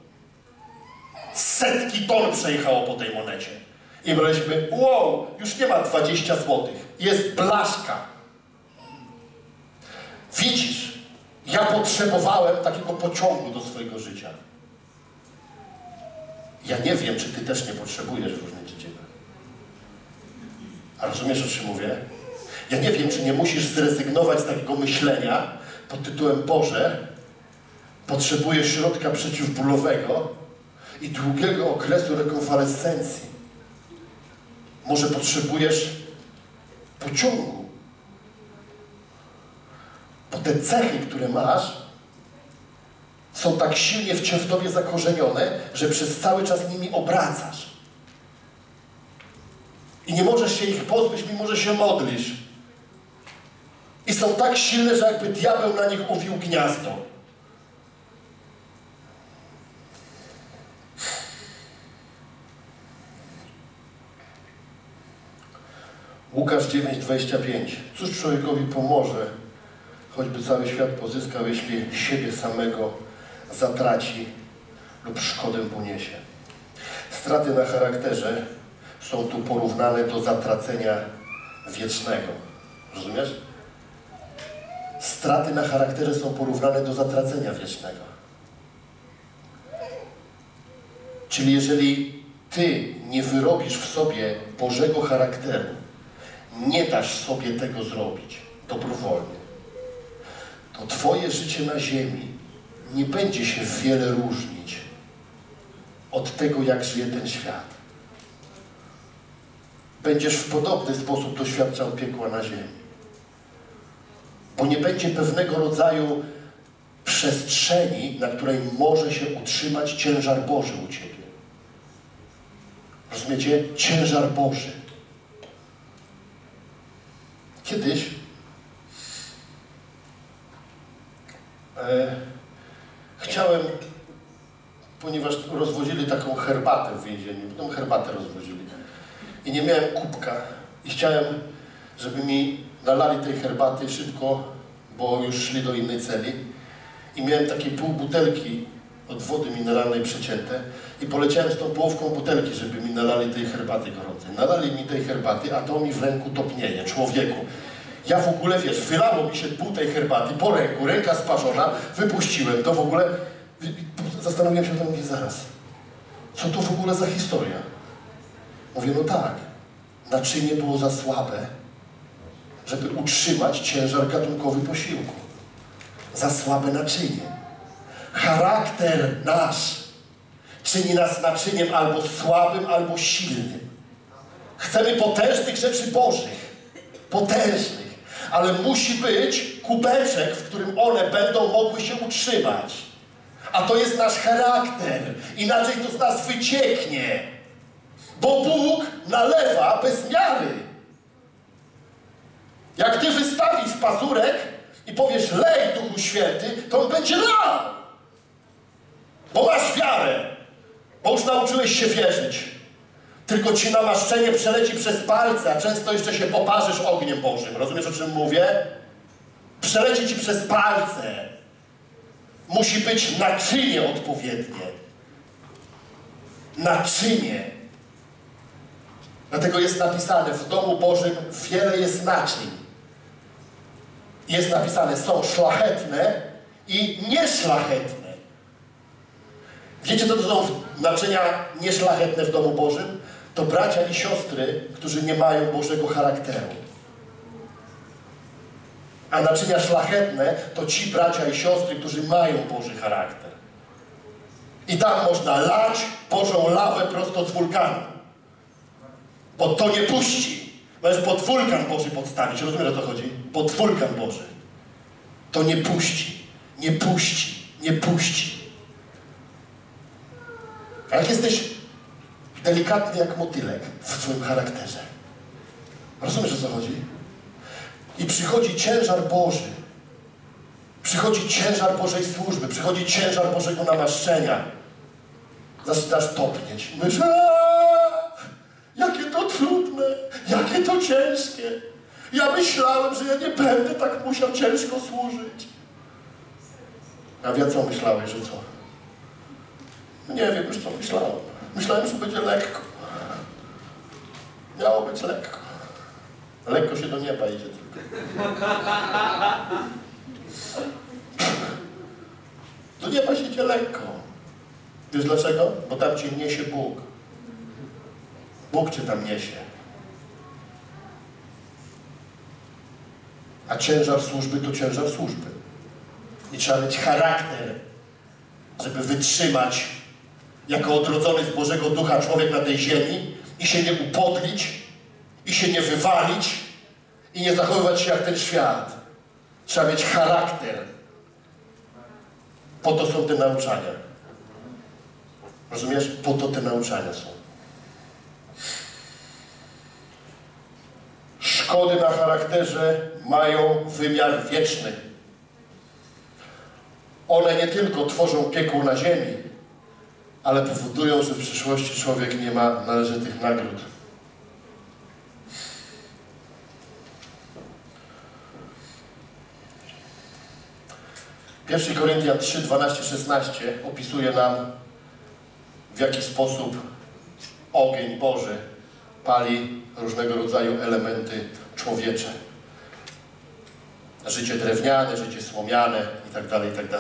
Setki ton przejechało po tej monecie. I braliśmy, wow, już nie ma dwadzieścia złotych, jest blaszka. Widzisz, ja potrzebowałem takiego pociągu do swojego życia. Ja nie wiem, czy ty też nie potrzebujesz w różnych dziedzinach. A rozumiesz, o czym mówię? Ja nie wiem, czy nie musisz zrezygnować z takiego myślenia pod tytułem: Boże, potrzebuję środka przeciwbólowego i długiego okresu rekonwalescencji. Może potrzebujesz pociągu. Bo te cechy, które masz, są tak silnie w tobie zakorzenione, że przez cały czas nimi obracasz. I nie możesz się ich pozbyć, mimo że się modlisz. I są tak silne, że jakby diabeł na nich uwił gniazdo. Łukasz dziewięć, dwadzieścia pięć. Cóż człowiekowi pomoże, choćby cały świat pozyskał, jeśli siebie samego zatraci lub szkodę poniesie? Straty na charakterze są tu porównane do zatracenia wiecznego. Rozumiesz? Straty na charakterze są porównane do zatracenia wiecznego. Czyli jeżeli ty nie wyrobisz w sobie Bożego charakteru, nie dasz sobie tego zrobić dobrowolnie, to twoje życie na ziemi nie będzie się wiele różnić od tego, jak żyje ten świat. Będziesz w podobny sposób doświadczał piekła na ziemi. Bo nie będzie pewnego rodzaju przestrzeni, na której może się utrzymać ciężar Boży u ciebie. Rozumiecie? Ciężar Boży. Kiedyś e, chciałem ponieważ rozwozili taką herbatę w więzieniu, tą herbatę rozwozili. I nie miałem kubka i chciałem, żeby mi nalali tej herbaty szybko, bo już szli do innej celi. I miałem takie pół butelki od wody mineralnej przecięte i poleciałem z tą połówką butelki, żeby mi nalali tej herbaty gorącej. Nalali mi tej herbaty, a to mi w ręku topnieje, człowieku. Ja w ogóle, wiesz, wylało mi się pół tej herbaty po ręku, ręka sparzona, wypuściłem to w ogóle. Zastanowiłem się, to mówię, zaraz, co to w ogóle za historia? Mówię, no tak, naczynie było za słabe, żeby utrzymać ciężar gatunkowy posiłku. Za słabe naczynie. Charakter nasz czyni nas naczyniem albo słabym, albo silnym. Chcemy potężnych rzeczy Bożych. Potężnych. Ale musi być kubeczek, w którym one będą mogły się utrzymać. A to jest nasz charakter. Inaczej to z nas wycieknie. Bo Bóg nalewa bez miary. Jak ty wystawisz pazurek i powiesz, lej Duchu Święty, to on będzie lał. Bo masz wiarę. Bo już nauczyłeś się wierzyć. Tylko ci namaszczenie przeleci przez palce, a często jeszcze się poparzysz ogniem Bożym. Rozumiesz, o czym mówię? Przeleci ci przez palce. Musi być naczynie odpowiednie. Naczynie. Dlatego jest napisane, w domu Bożym wiele jest naczyń. Jest napisane, są szlachetne i nieszlachetne. Wiecie, co to są naczynia nieszlachetne w domu Bożym? To bracia i siostry, którzy nie mają Bożego charakteru. A naczynia szlachetne to ci bracia i siostry, którzy mają Boży charakter. I tam można lać Bożą lawę prosto z wulkanu. Bo to nie puści. Możesz pod wulkan Boży podstawić. Rozumiesz, o co chodzi? Pod wulkan Boży. To nie puści. Nie puści. Nie puści. A jak jesteś delikatny jak motylek w swoim charakterze. Rozumiesz, o co chodzi? I przychodzi ciężar Boży. Przychodzi ciężar Bożej służby. Przychodzi ciężar Bożego namaszczenia. Zaczynasz topnieć. Myślisz, jakie to trudne, jakie to ciężkie. Ja myślałem, że ja nie będę tak musiał ciężko służyć. A wie co myślałeś, że co? No nie wiem już co myślałem. Myślałem, że będzie lekko. Miało być lekko. Lekko się do nieba idzie tylko. Do nieba się idzie lekko. Wiesz dlaczego? Bo tam cię niesie Bóg. Bóg cię tam niesie. A ciężar służby to ciężar służby. I trzeba mieć charakter, żeby wytrzymać jako odrodzony z Bożego Ducha człowiek na tej ziemi i się nie upodlić, i się nie wywalić, i nie zachowywać się jak ten świat. Trzeba mieć charakter. Po to są te nauczania. Rozumiesz? Po to te nauczania są. Szkody na charakterze mają wymiar wieczny. One nie tylko tworzą piekło na ziemi, ale powodują, że w przyszłości człowiek nie ma należytych nagród. pierwszy Koryntian trzy, dwanaście, szesnaście opisuje nam, w jaki sposób ogień Boży pali różnego rodzaju elementy człowiecze. Życie drewniane, życie słomiane itd., itd.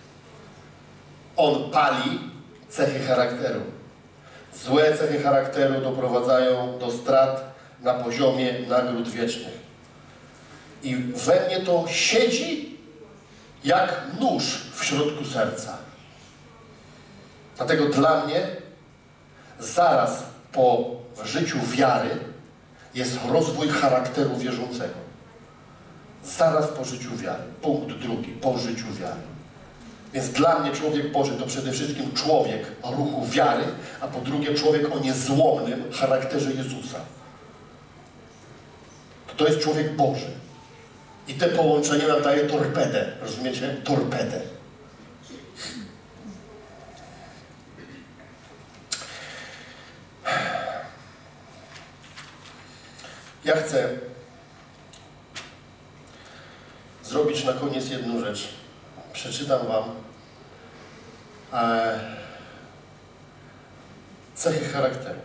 On pali cechy charakteru. Złe cechy charakteru doprowadzają do strat na poziomie nagród wiecznych. I we mnie to siedzi jak nóż w środku serca. Dlatego dla mnie zaraz po życiu wiary jest rozwój charakteru wierzącego. Zaraz po życiu wiary. Punkt drugi. Po życiu wiary. Więc dla mnie człowiek Boży to przede wszystkim człowiek o ruchu wiary, a po drugie człowiek o niezłomnym charakterze Jezusa. To jest człowiek Boży. I te połączenie nam daje torpedę. Rozumiecie? Torpedę. Ja chcę zrobić na koniec jedną rzecz. Przeczytam wam e, cechy charakteru.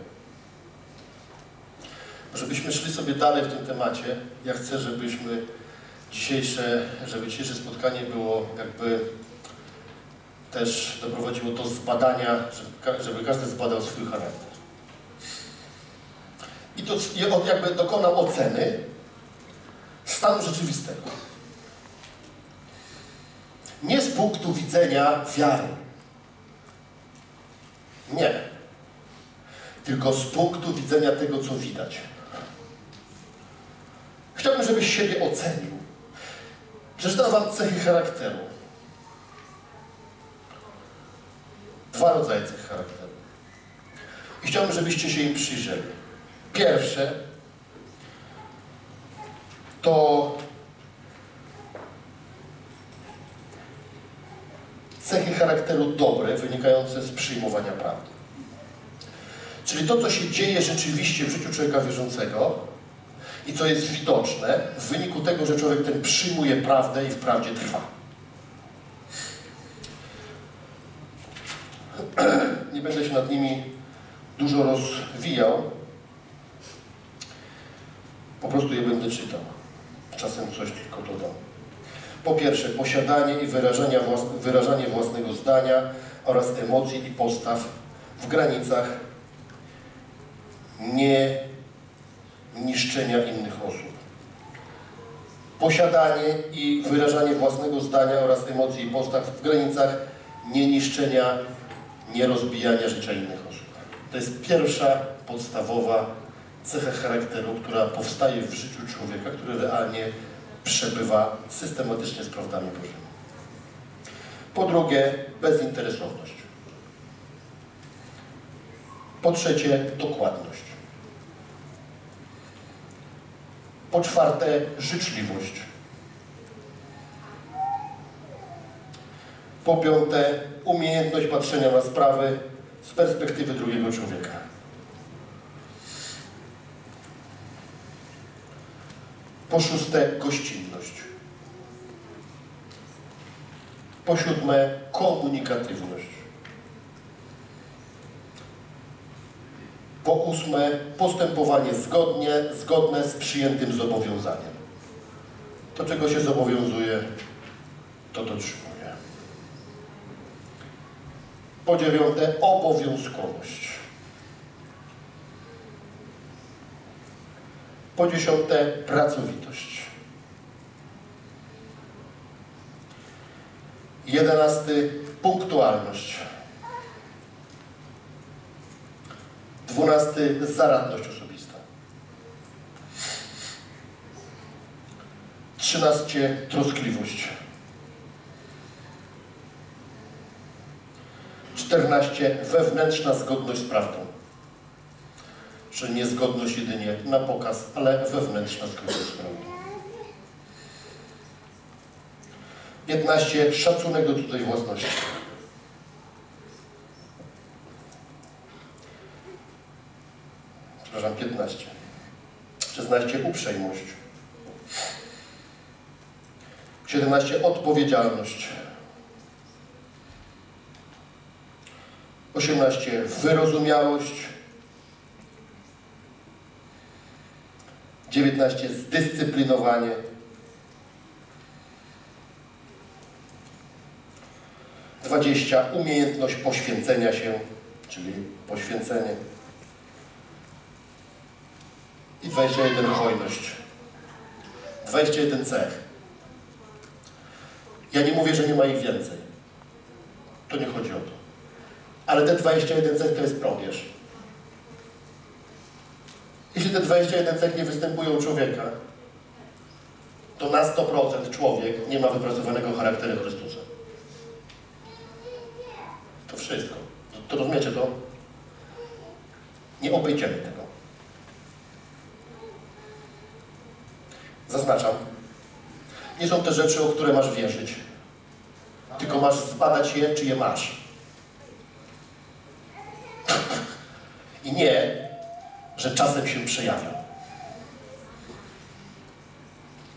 Żebyśmy szli sobie dalej w tym temacie, ja chcę, żebyśmy dzisiejsze, żeby dzisiejsze spotkanie było jakby też doprowadziło do zbadania, żeby, żeby każdy zbadał swój charakter. I to i jakby dokonał oceny stanu rzeczywistego. Nie z punktu widzenia wiary. Nie. Tylko z punktu widzenia tego, co widać. Chciałbym, żebyś siebie ocenił. Przeczytam wam cechy charakteru. Dwa rodzaje cech charakteru. I chciałbym, żebyście się im przyjrzeli. Pierwsze to cechy charakteru dobre, wynikające z przyjmowania prawdy. Czyli to, co się dzieje rzeczywiście w życiu człowieka wierzącego i co jest widoczne w wyniku tego, że człowiek ten przyjmuje prawdę i w prawdzie trwa. Nie będę się nad nimi dużo rozwijał. Po prostu je będę czytał. Czasem coś tylko dodam. Po pierwsze, posiadanie i wyrażanie, włas wyrażanie własnego zdania oraz emocji i postaw w granicach nie niszczenia innych osób. Posiadanie i wyrażanie własnego zdania oraz emocji i postaw w granicach nie niszczenia, nie rozbijania życia innych osób. To jest pierwsza podstawowa cecha charakteru, która powstaje w życiu człowieka, który realnie przebywa systematycznie z prawdami Bożymi. Po drugie, bezinteresowność. Po trzecie, dokładność. Po czwarte, życzliwość. Po piąte, umiejętność patrzenia na sprawy z perspektywy drugiego człowieka. Po szóste, gościnność. Po siódme, komunikatywność. Po ósme, postępowanie zgodnie, zgodne z przyjętym zobowiązaniem. To, czego się zobowiązuje, to dotrzymuje. Po dziewiąte, obowiązkowość. Po dziesiąte, pracowitość. Jedenasty, punktualność. Dwunasty, zaradność osobista. Trzynaście, troskliwość. Czternaście, wewnętrzna zgodność z prawdą. Że nie zgodność jedynie na pokaz, ale wewnętrzna zgodność z prawdą. piętnaście, szacunek do cudzej własności. Przepraszam, piętnaście. szesnaście, uprzejmość. siedemnaście, odpowiedzialność. osiemnaście, wyrozumiałość. dziewiętnaście, zdyscyplinowanie. dwadzieścia, umiejętność poświęcenia się, czyli poświęcenie. I dwadzieścia jeden, hojność. dwadzieścia jeden cech. Ja nie mówię, że nie ma ich więcej. To nie chodzi o to. Ale te dwadzieścia jeden cech to jest probierz. Jeśli te dwadzieścia jeden cech nie występują u człowieka, to na sto procent człowiek nie ma wypracowanego charakteru Chrystusa. To wszystko. To, to rozumiecie to? Nie obejdziemy tego. Zaznaczam. Nie są te rzeczy, o które masz wierzyć. Tylko masz zbadać je, czy je masz. I nie, że czasem się przejawią.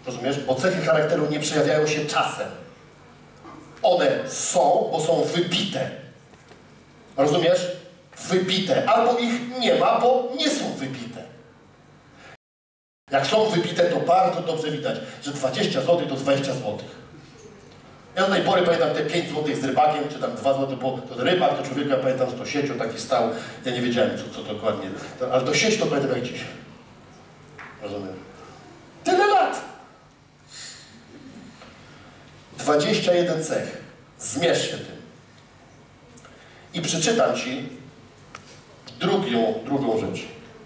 Rozumiesz? Bo cechy charakteru nie przejawiają się czasem. One są, bo są wybite. Rozumiesz? Wybite. Albo ich nie ma, bo nie są wybite. Jak są wybite, to bardzo dobrze widać, że dwadzieścia złotych to dwadzieścia złotych. Ja do tej pory pamiętam te pięć złotych z rybakiem, czy tam dwa złote, bo to rybak, to człowiek, ja pamiętam, z tą siecią taki stał. Ja nie wiedziałem, co, co dokładnie. To, ale to sieć to pamiętam jak dziś. Rozumiem. Tyle lat! dwadzieścia jeden cech. Zmierz się tym. I przeczytam Ci drugą, drugą rzecz.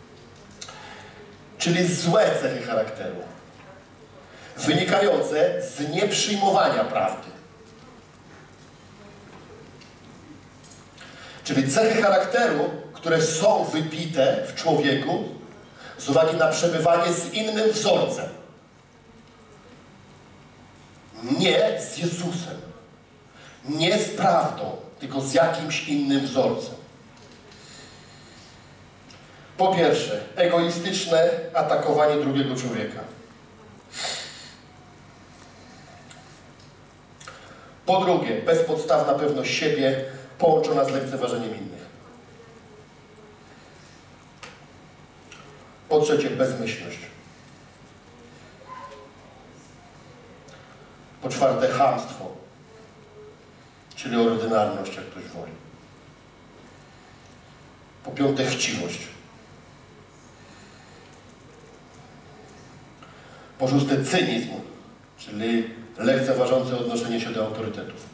Czyli złe cechy charakteru. Wynikające z nieprzyjmowania prawdy. Czyli cechy charakteru, które są wybite w człowieku z uwagi na przebywanie z innym wzorcem. Nie z Jezusem. Nie z prawdą, tylko z jakimś innym wzorcem. Po pierwsze, egoistyczne atakowanie drugiego człowieka. Po drugie, bezpodstawna pewność siebie połączona z lekceważeniem innych. Po trzecie, bezmyślność. Po czwarte, chamstwo, czyli ordynarność, jak ktoś woli. Po piąte, chciwość. Po szóste, cynizm, czyli lekceważące odnoszenie się do autorytetów.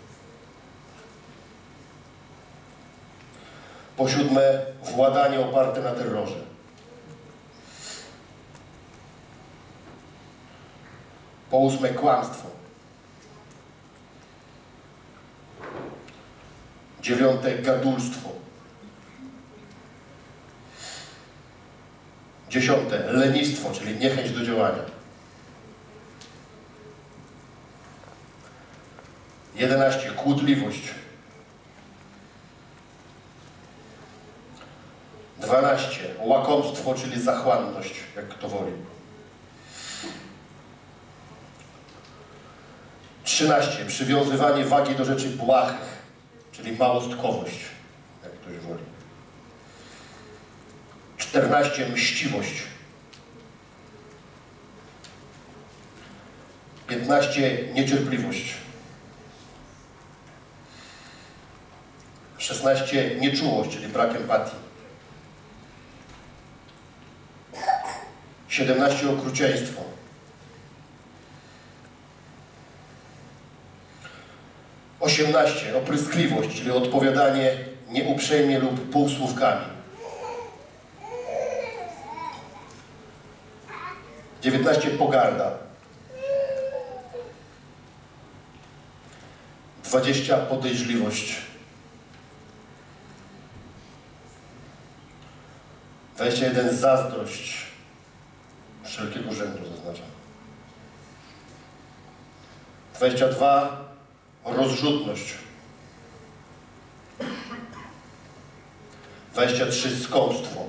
Po siódme, władanie oparte na terrorze. Po ósme, kłamstwo. Dziewiąte, gadulstwo. Dziesiąte, lenistwo, czyli niechęć do działania. Jedenaście, kłótliwość. Dwanaście, łakomstwo, czyli zachłanność, jak kto woli. Trzynaście, przywiązywanie wagi do rzeczy błahych, czyli małostkowość, jak ktoś woli. Czternaście, mściwość. Piętnaście, niecierpliwość. szesnaście, nieczułość, czyli brak empatii. siedemnaście, okrucieństwo. osiemnaście, opryskliwość, czyli odpowiadanie nieuprzejmie lub półsłówkami. dziewiętnaście, pogarda. dwadzieścia, podejrzliwość. dwadzieścia jeden, zazdrość. Wszelkiego rzędu zaznaczam. dwadzieścia dwa, rozrzutność. dwadzieścia trzy, skąpstwo.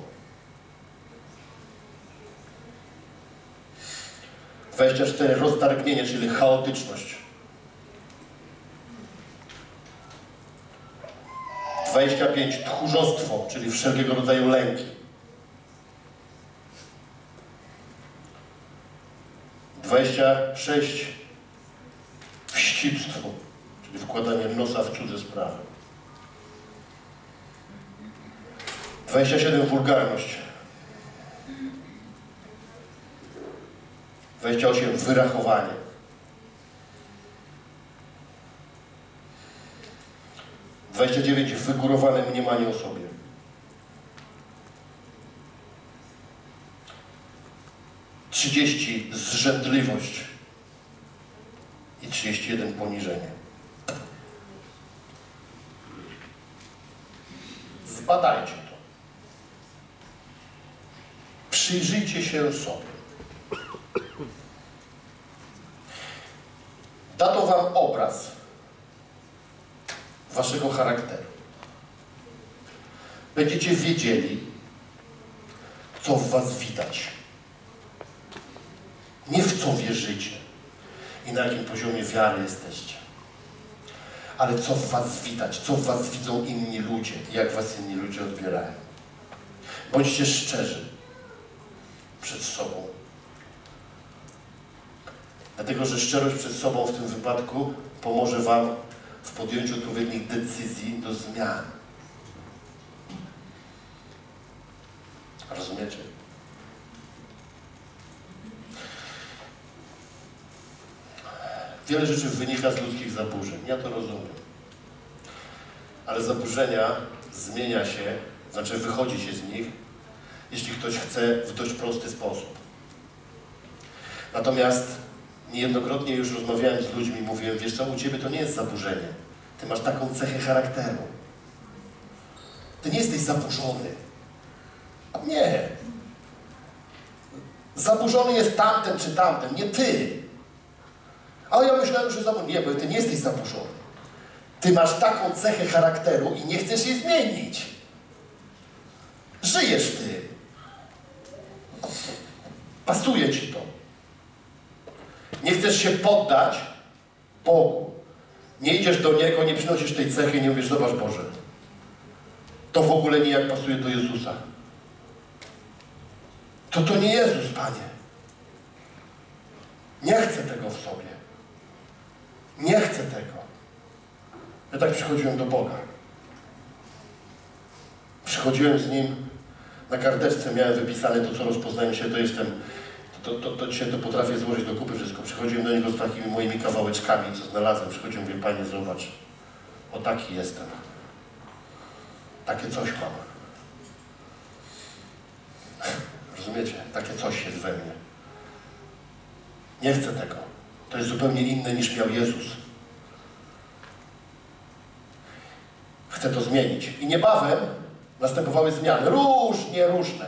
dwadzieścia cztery, roztargnienie, czyli chaotyczność. dwadzieścia pięć, tchórzostwo, czyli wszelkiego rodzaju lęki. dwadzieścia sześć, wścibstwo, czyli wkładanie nosa w cudze sprawy. dwadzieścia siedem, wulgarność. dwadzieścia osiem, wyrachowanie. dwadzieścia dziewięć, wygórowane mniemanie o sobie. trzydzieści, zrzędliwość. I trzydzieści jeden, poniżenie. Zbadajcie to. Przyjrzyjcie się sobie. Da to wam obraz waszego charakteru. Będziecie wiedzieli, co w was widać. Nie w co wierzycie. i na jakim poziomie wiary jesteście. Ale co w was widać, co w was widzą inni ludzie, jak was inni ludzie odbierają. Bądźcie szczerzy przed sobą. Dlatego, że szczerość przed sobą w tym wypadku pomoże wam w podjęciu odpowiednich decyzji do zmian. Rozumiecie? Wiele rzeczy wynika z ludzkich zaburzeń. Ja to rozumiem. Ale zaburzenia zmienia się, znaczy wychodzi się z nich, jeśli ktoś chce w dość prosty sposób. Natomiast niejednokrotnie już rozmawiałem z ludźmi i mówiłem, wiesz co, u ciebie to nie jest zaburzenie. Ty masz taką cechę charakteru. Ty nie jesteś zaburzony. Nie. Zaburzony jest tamten czy tamten, nie ty. Ale ja myślałem, że zaburzony. Nie, bo ty nie jesteś zaburzony. Ty masz taką cechę charakteru i nie chcesz jej zmienić. Żyjesz ty. Pasuje ci to. Nie chcesz się poddać Bogu. Nie idziesz do Niego, nie przynosisz tej cechy i nie mówisz, zobacz Boże. To w ogóle nijak pasuje do Jezusa. To to nie Jezus, Panie. Nie chcę tego w sobie. Nie chcę tego. Ja tak przychodziłem do Boga. Przychodziłem z Nim, na karteczce miałem wypisane to, co rozpoznałem się, to jestem, to, to, to dzisiaj to potrafię złożyć do kupy wszystko. Przychodziłem do Niego z takimi moimi kawałeczkami, co znalazłem. Przychodziłem, mówię, Panie, zobacz, o taki jestem. Takie coś mam. Rozumiecie? Takie coś jest we mnie. Nie chcę tego. To jest zupełnie inne niż miał Jezus. Chcę to zmienić. I niebawem następowały zmiany. Różnie, różne.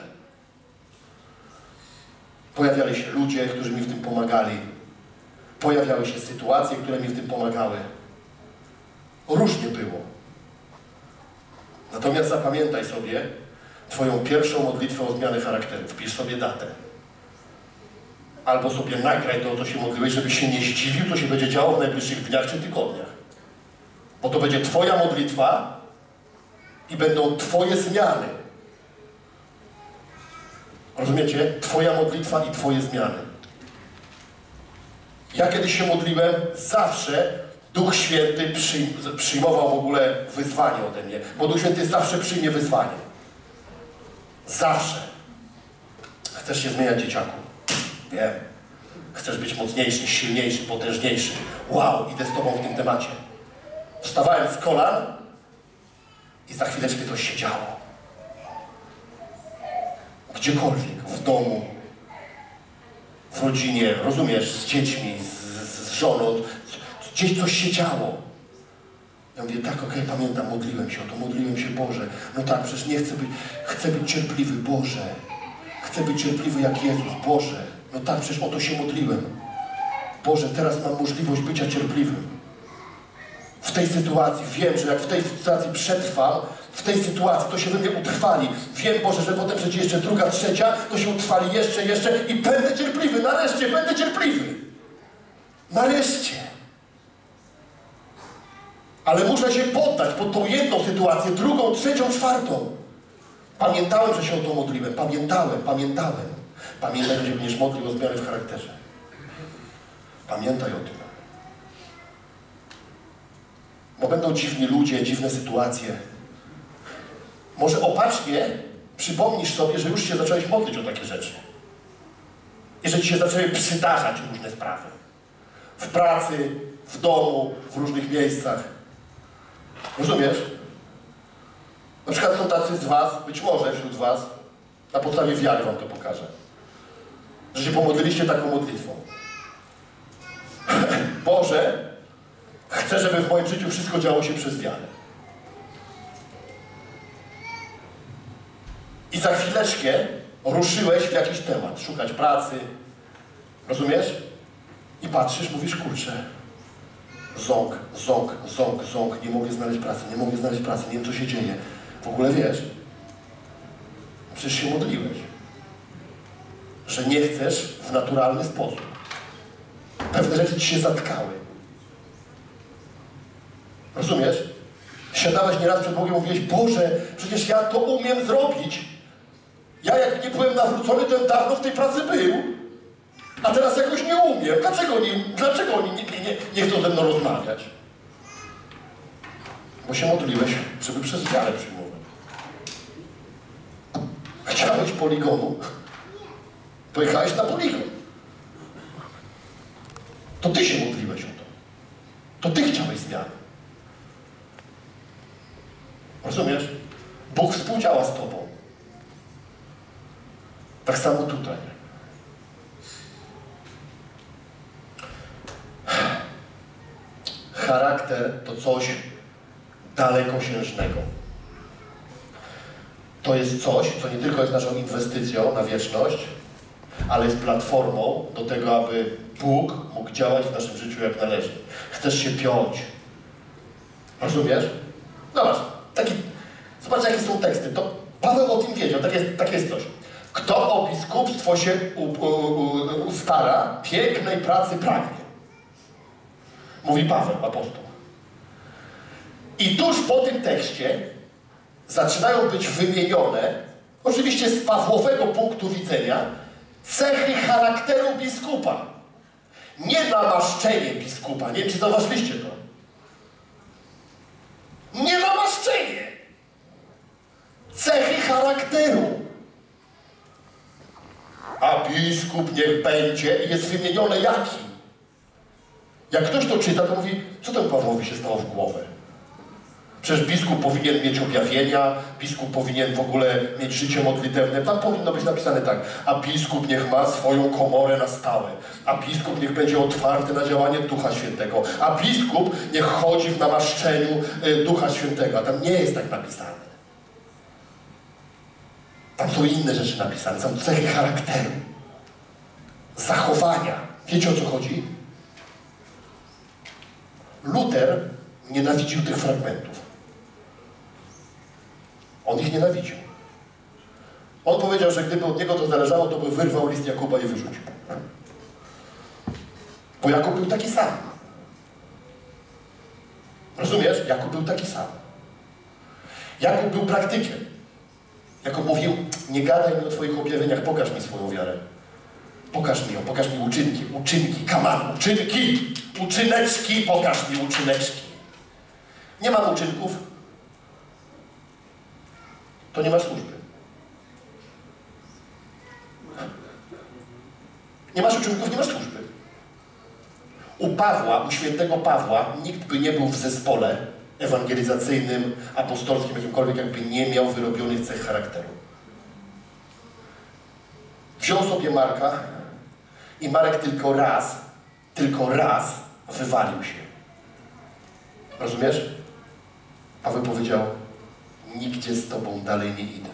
Pojawiali się ludzie, którzy mi w tym pomagali. Pojawiały się sytuacje, które mi w tym pomagały. Różnie było. Natomiast zapamiętaj sobie twoją pierwszą modlitwę o zmianę charakteru. Wpisz sobie datę. Albo sobie nagraj to, o co się modliłeś, żebyś się nie zdziwił, co się będzie działo w najbliższych dniach czy tygodniach. Bo to będzie twoja modlitwa i będą twoje zmiany. Rozumiecie? Twoja modlitwa i twoje zmiany. Ja kiedyś się modliłem, zawsze Duch Święty przyjmował w ogóle wyzwanie ode mnie. Bo Duch Święty zawsze przyjmie wyzwanie. Zawsze. Chcesz się zmieniać, dzieciaku? Wiem. Chcesz być mocniejszy, silniejszy, potężniejszy. Wow, idę z Tobą w tym temacie. Wstawałem z kolan i za chwileczkę coś się działo. Gdziekolwiek, w domu, w rodzinie, rozumiesz, z dziećmi, z, z żoną, gdzieś coś się działo. Ja mówię, tak, okej, okay, pamiętam, modliłem się o to, modliłem się, Boże. No tak, przecież nie chcę być, chcę być cierpliwy, Boże. Chcę być cierpliwy jak Jezus, Boże. No tak, przecież o to się modliłem. Boże, teraz mam możliwość bycia cierpliwym. W tej sytuacji wiem, że jak w tej sytuacji przetrwam, w tej sytuacji to się we mnie utrwali. Wiem, Boże, że potem przecież jeszcze druga, trzecia, to się utrwali jeszcze, jeszcze i będę cierpliwy. Nareszcie będę cierpliwy. Nareszcie. Ale muszę się poddać pod tą jedną sytuację, drugą, trzecią, czwartą. Pamiętałem, że się o to modliłem. Pamiętałem, pamiętałem. Pamiętaj, że się będziesz modlił o zmiany w charakterze. Pamiętaj o tym. Bo będą dziwni ludzie, dziwne sytuacje. Może opacznie przypomnisz sobie, że już się zacząłeś modlić o takie rzeczy. I że ci się zaczęły przydarzać różne sprawy. W pracy, w domu, w różnych miejscach. Rozumiesz? Na przykład są tacy z was, być może wśród was, na podstawie wiary wam to pokażę, że się pomodliliście taką modlitwą. Boże, chcę, żeby w moim życiu wszystko działo się przez wiarę. I za chwileczkę ruszyłeś w jakiś temat, szukać pracy, rozumiesz? I patrzysz, mówisz, kurczę, ząg, ząg, ząg, ząg, nie mogę znaleźć pracy, nie mogę znaleźć pracy, nie wiem, co się dzieje. W ogóle wiesz, przecież się modliłeś, że nie chcesz w naturalny sposób Pewne rzeczy ci się zatkały. Rozumiesz? Siadałeś nieraz przed Bogiem i mówiłeś, Boże, przecież ja to umiem zrobić. Ja jak nie byłem nawrócony, to dawno w tej pracy był. A teraz jakoś nie umiem. Dlaczego, nie, dlaczego oni nie, nie, nie chcą ze mną rozmawiać? Bo się modliłeś, żeby przez wiarę przyjmować. Chciałeś poligonu, pojechałeś na poligon. To ty się modliłeś o to. To ty chciałeś zmiany. Rozumiesz? Bóg współdziała z tobą. Tak samo tutaj. Charakter to coś dalekosiężnego. To jest coś, co nie tylko jest naszą inwestycją na wieczność, ale jest platformą do tego, aby Bóg mógł działać w naszym życiu jak należy. Chcesz się piąć. Rozumiesz? Zobacz, taki, zobacz jakie są teksty. To Paweł o tym wiedział, tak jest, tak jest coś. Kto o biskupstwo się u, u, u, ustara, pięknej pracy pragnie. Mówi Paweł, apostoł. I tuż po tym tekście zaczynają być wymienione, oczywiście z Pawłowego punktu widzenia, cechy charakteru biskupa. Nie namaszczenie biskupa. Nie wiem, czy zauważyliście to. Nie namaszczenie. Cechy charakteru. A biskup niech będzie i jest wymienione jaki. Jak ktoś to czyta, to mówi, co temu Pawłowi się stało w głowę? Przecież biskup powinien mieć objawienia, biskup powinien w ogóle mieć życie modlitewne. Tam powinno być napisane tak, a biskup niech ma swoją komorę na stałe, a biskup niech będzie otwarty na działanie Ducha Świętego, a biskup niech chodzi w namaszczeniu y, Ducha Świętego. A tam nie jest tak napisane. Tam są inne rzeczy napisane, są cechy charakteru, zachowania. Wiecie, o co chodzi? Luter nienawidził tych fragmentów. On ich nienawidził. On powiedział, że gdyby od niego to zależało, to by wyrwał list Jakuba i wyrzucił. Bo Jakub był taki sam. Rozumiesz? Jakub był taki sam. Jakub był praktykiem. Jakub mówił, nie gadaj mi o twoich objawieniach, pokaż mi swoją wiarę. Pokaż mi ją, pokaż mi uczynki, uczynki, kaman, uczynki, uczyneczki, pokaż mi uczyneczki. Nie mam uczynków, to nie ma służby. Nie masz uczynków, nie masz służby. U Pawła, u świętego Pawła, nikt by nie był w zespole ewangelizacyjnym, apostolskim, jakimkolwiek, jakby nie miał wyrobionych cech charakteru. Wziął sobie Marka i Marek tylko raz, tylko raz wywalił się. Rozumiesz? Paweł powiedział, nigdzie z tobą dalej nie idę.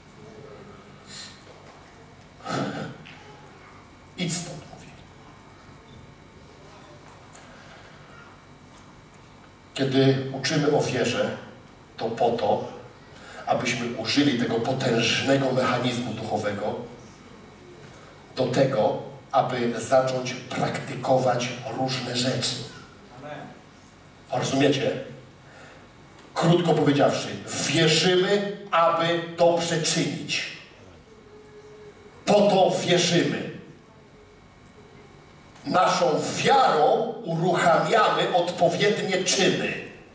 Idź stąd, mówi. Kiedy uczymy o wierze, to po to, abyśmy użyli tego potężnego mechanizmu duchowego do tego, aby zacząć praktykować różne rzeczy. Rozumiecie? Krótko powiedziawszy, wierzymy, aby dobrze czynić. Po to wierzymy. Naszą wiarą uruchamiamy odpowiednie czyny.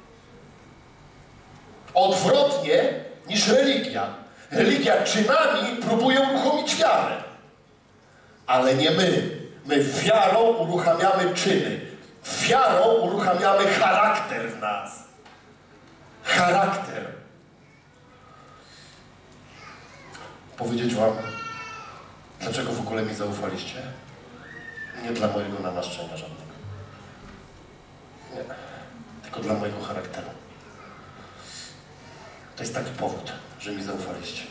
Odwrotnie niż religia. Religia czynami próbuje uruchomić wiarę. Ale nie my. My wiarą uruchamiamy czyny. Wiarą uruchamiamy charakter w nas. Charakter. Powiedzieć wam, dlaczego w ogóle mi zaufaliście? Nie dla mojego namaszczenia żadnego. Nie. Tylko dla mojego charakteru. To jest taki powód, że mi zaufaliście.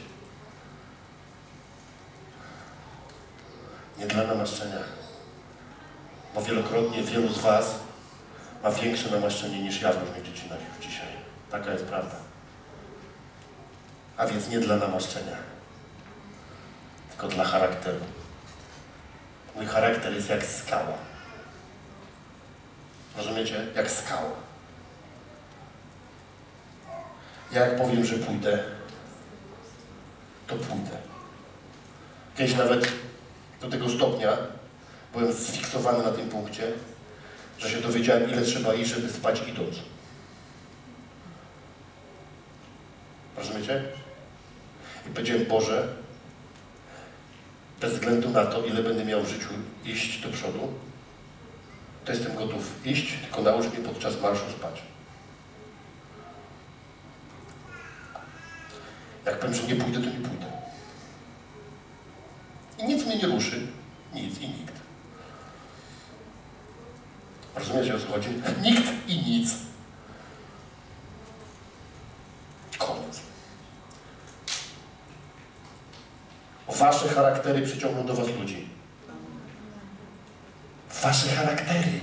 Nie dla namaszczenia. Bo wielokrotnie wielu z was ma większe namaszczenie niż ja w różnych dziedzinach już dzisiaj. Taka jest prawda. A więc nie dla namaszczenia, tylko dla charakteru. Mój charakter jest jak skała. Rozumiecie? Jak skała. Ja jak powiem, że pójdę, to pójdę. Kiedyś nawet do tego stopnia byłem sfiksowany na tym punkcie, że się dowiedziałem, ile trzeba iść, żeby spać idąc. Rozumiecie? I powiedziałem, Boże, bez względu na to, ile będę miał w życiu iść do przodu, to jestem gotów iść, tylko naucz mnie podczas marszu spać. Jak powiem, że nie pójdę, to nie pójdę. I nic mnie nie ruszy. Nic i nikt. Rozumiecie, o co chodzi? Nikt i nic. Koniec. Wasze charaktery przyciągną do was ludzi. Wasze charaktery.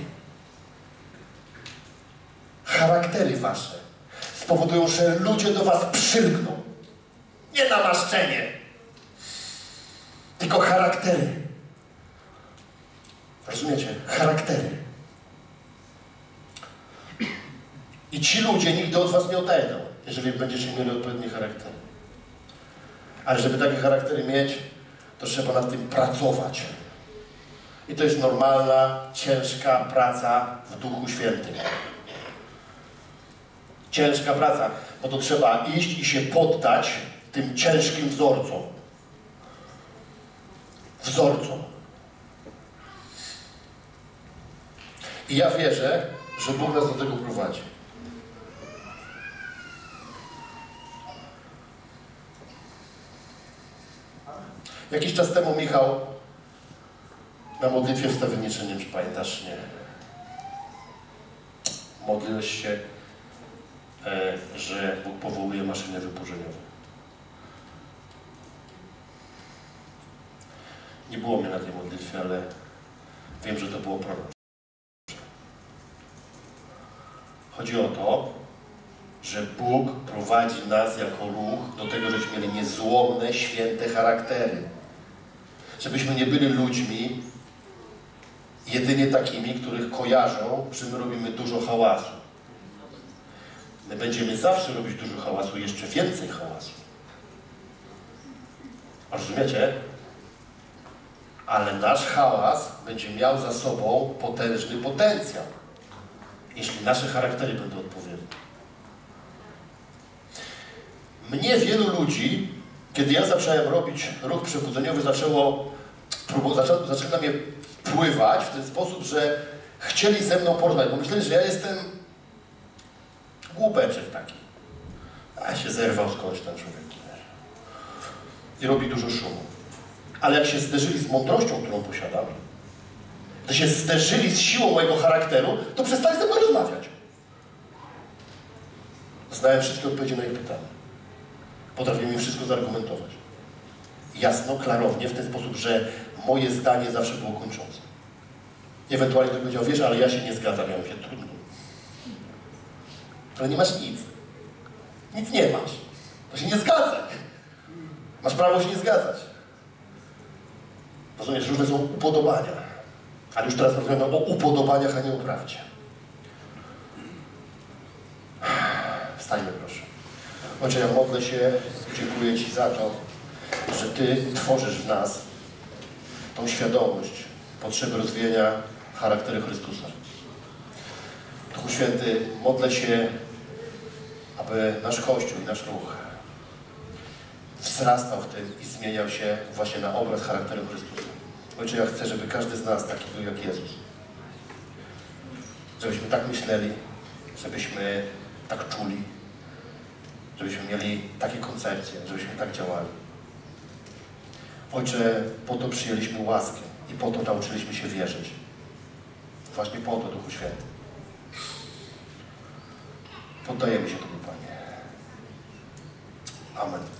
Charaktery wasze spowodują, że ludzie do was przylgną. Nie namaszczenie, tylko charaktery. Rozumiecie? Charaktery. I ci ludzie nigdy od was nie odejdą, jeżeli będziecie mieli odpowiednie charaktery. Ale żeby takie charaktery mieć, to trzeba nad tym pracować. I to jest normalna, ciężka praca w Duchu Świętym. Ciężka praca, bo to trzeba iść i się poddać tym ciężkim wzorcom. Wzorcom. I ja wierzę, że Bóg nas do tego prowadzi. Jakiś czas temu Michał na modlitwie wstawienniczej, nie wiem, czy pamiętasz, nie? Modliłeś się, e, że Bóg powołuje maszyny wyburzeniowe. Nie było mnie na tej modlitwie, ale wiem, że to było prorocze. Chodzi o to, że Bóg prowadzi nas jako ruch do tego, żebyśmy mieli niezłomne, święte charaktery. Żebyśmy nie byli ludźmi jedynie takimi, których kojarzą, że my robimy dużo hałasu. My będziemy zawsze robić dużo hałasu, jeszcze więcej hałasu. Rozumiecie? Ale nasz hałas będzie miał za sobą potężny potencjał, jeśli nasze charaktery będą odpowiednie. Mnie wielu ludzi, kiedy ja zacząłem robić ruch przebudzeniowy, zaczęło, zaczęło, zaczęło na mnie wpływać w ten sposób, że chcieli ze mną porozmawiać, bo myśleli, że ja jestem głupeczek taki. A się zerwał skądś ten człowiek. I robi dużo szumu. Ale jak się zderzyli z mądrością, którą posiadam, to się zderzyli z siłą mojego charakteru, to przestali ze mną rozmawiać. Znałem wszystkie odpowiedzi na ich pytania. Potrafiłem im wszystko zaargumentować. Jasno, klarownie, w ten sposób, że moje zdanie zawsze było kończące. Ewentualnie ktoś powiedział, wiesz, ale ja się nie zgadzam. Ja mówię, trudno. Ale nie masz nic. Nic nie masz. To się nie zgadzaj. Masz prawo się nie zgadzać. Rozumiesz, różne są upodobania. Ale już teraz rozmawiamy o upodobaniach, a nie o prawdzie. Wstańmy proszę. Ojcze, ja modlę się, dziękuję Ci za to, że Ty tworzysz w nas tą świadomość potrzeby rozwijania charakteru Chrystusa. Duchu Święty, modlę się, aby nasz Kościół i nasz ruch wzrastał w tym i zmieniał się właśnie na obraz charakteru Chrystusa. Ojcze, ja chcę, żeby każdy z nas taki był jak Jezus. Żebyśmy tak myśleli, żebyśmy tak czuli, żebyśmy mieli takie koncepcje, żebyśmy tak działali. Ojcze, po to przyjęliśmy łaskę i po to nauczyliśmy się wierzyć. Właśnie po to, Duchu Święty. Poddajemy się Tobie, Panie. Amen.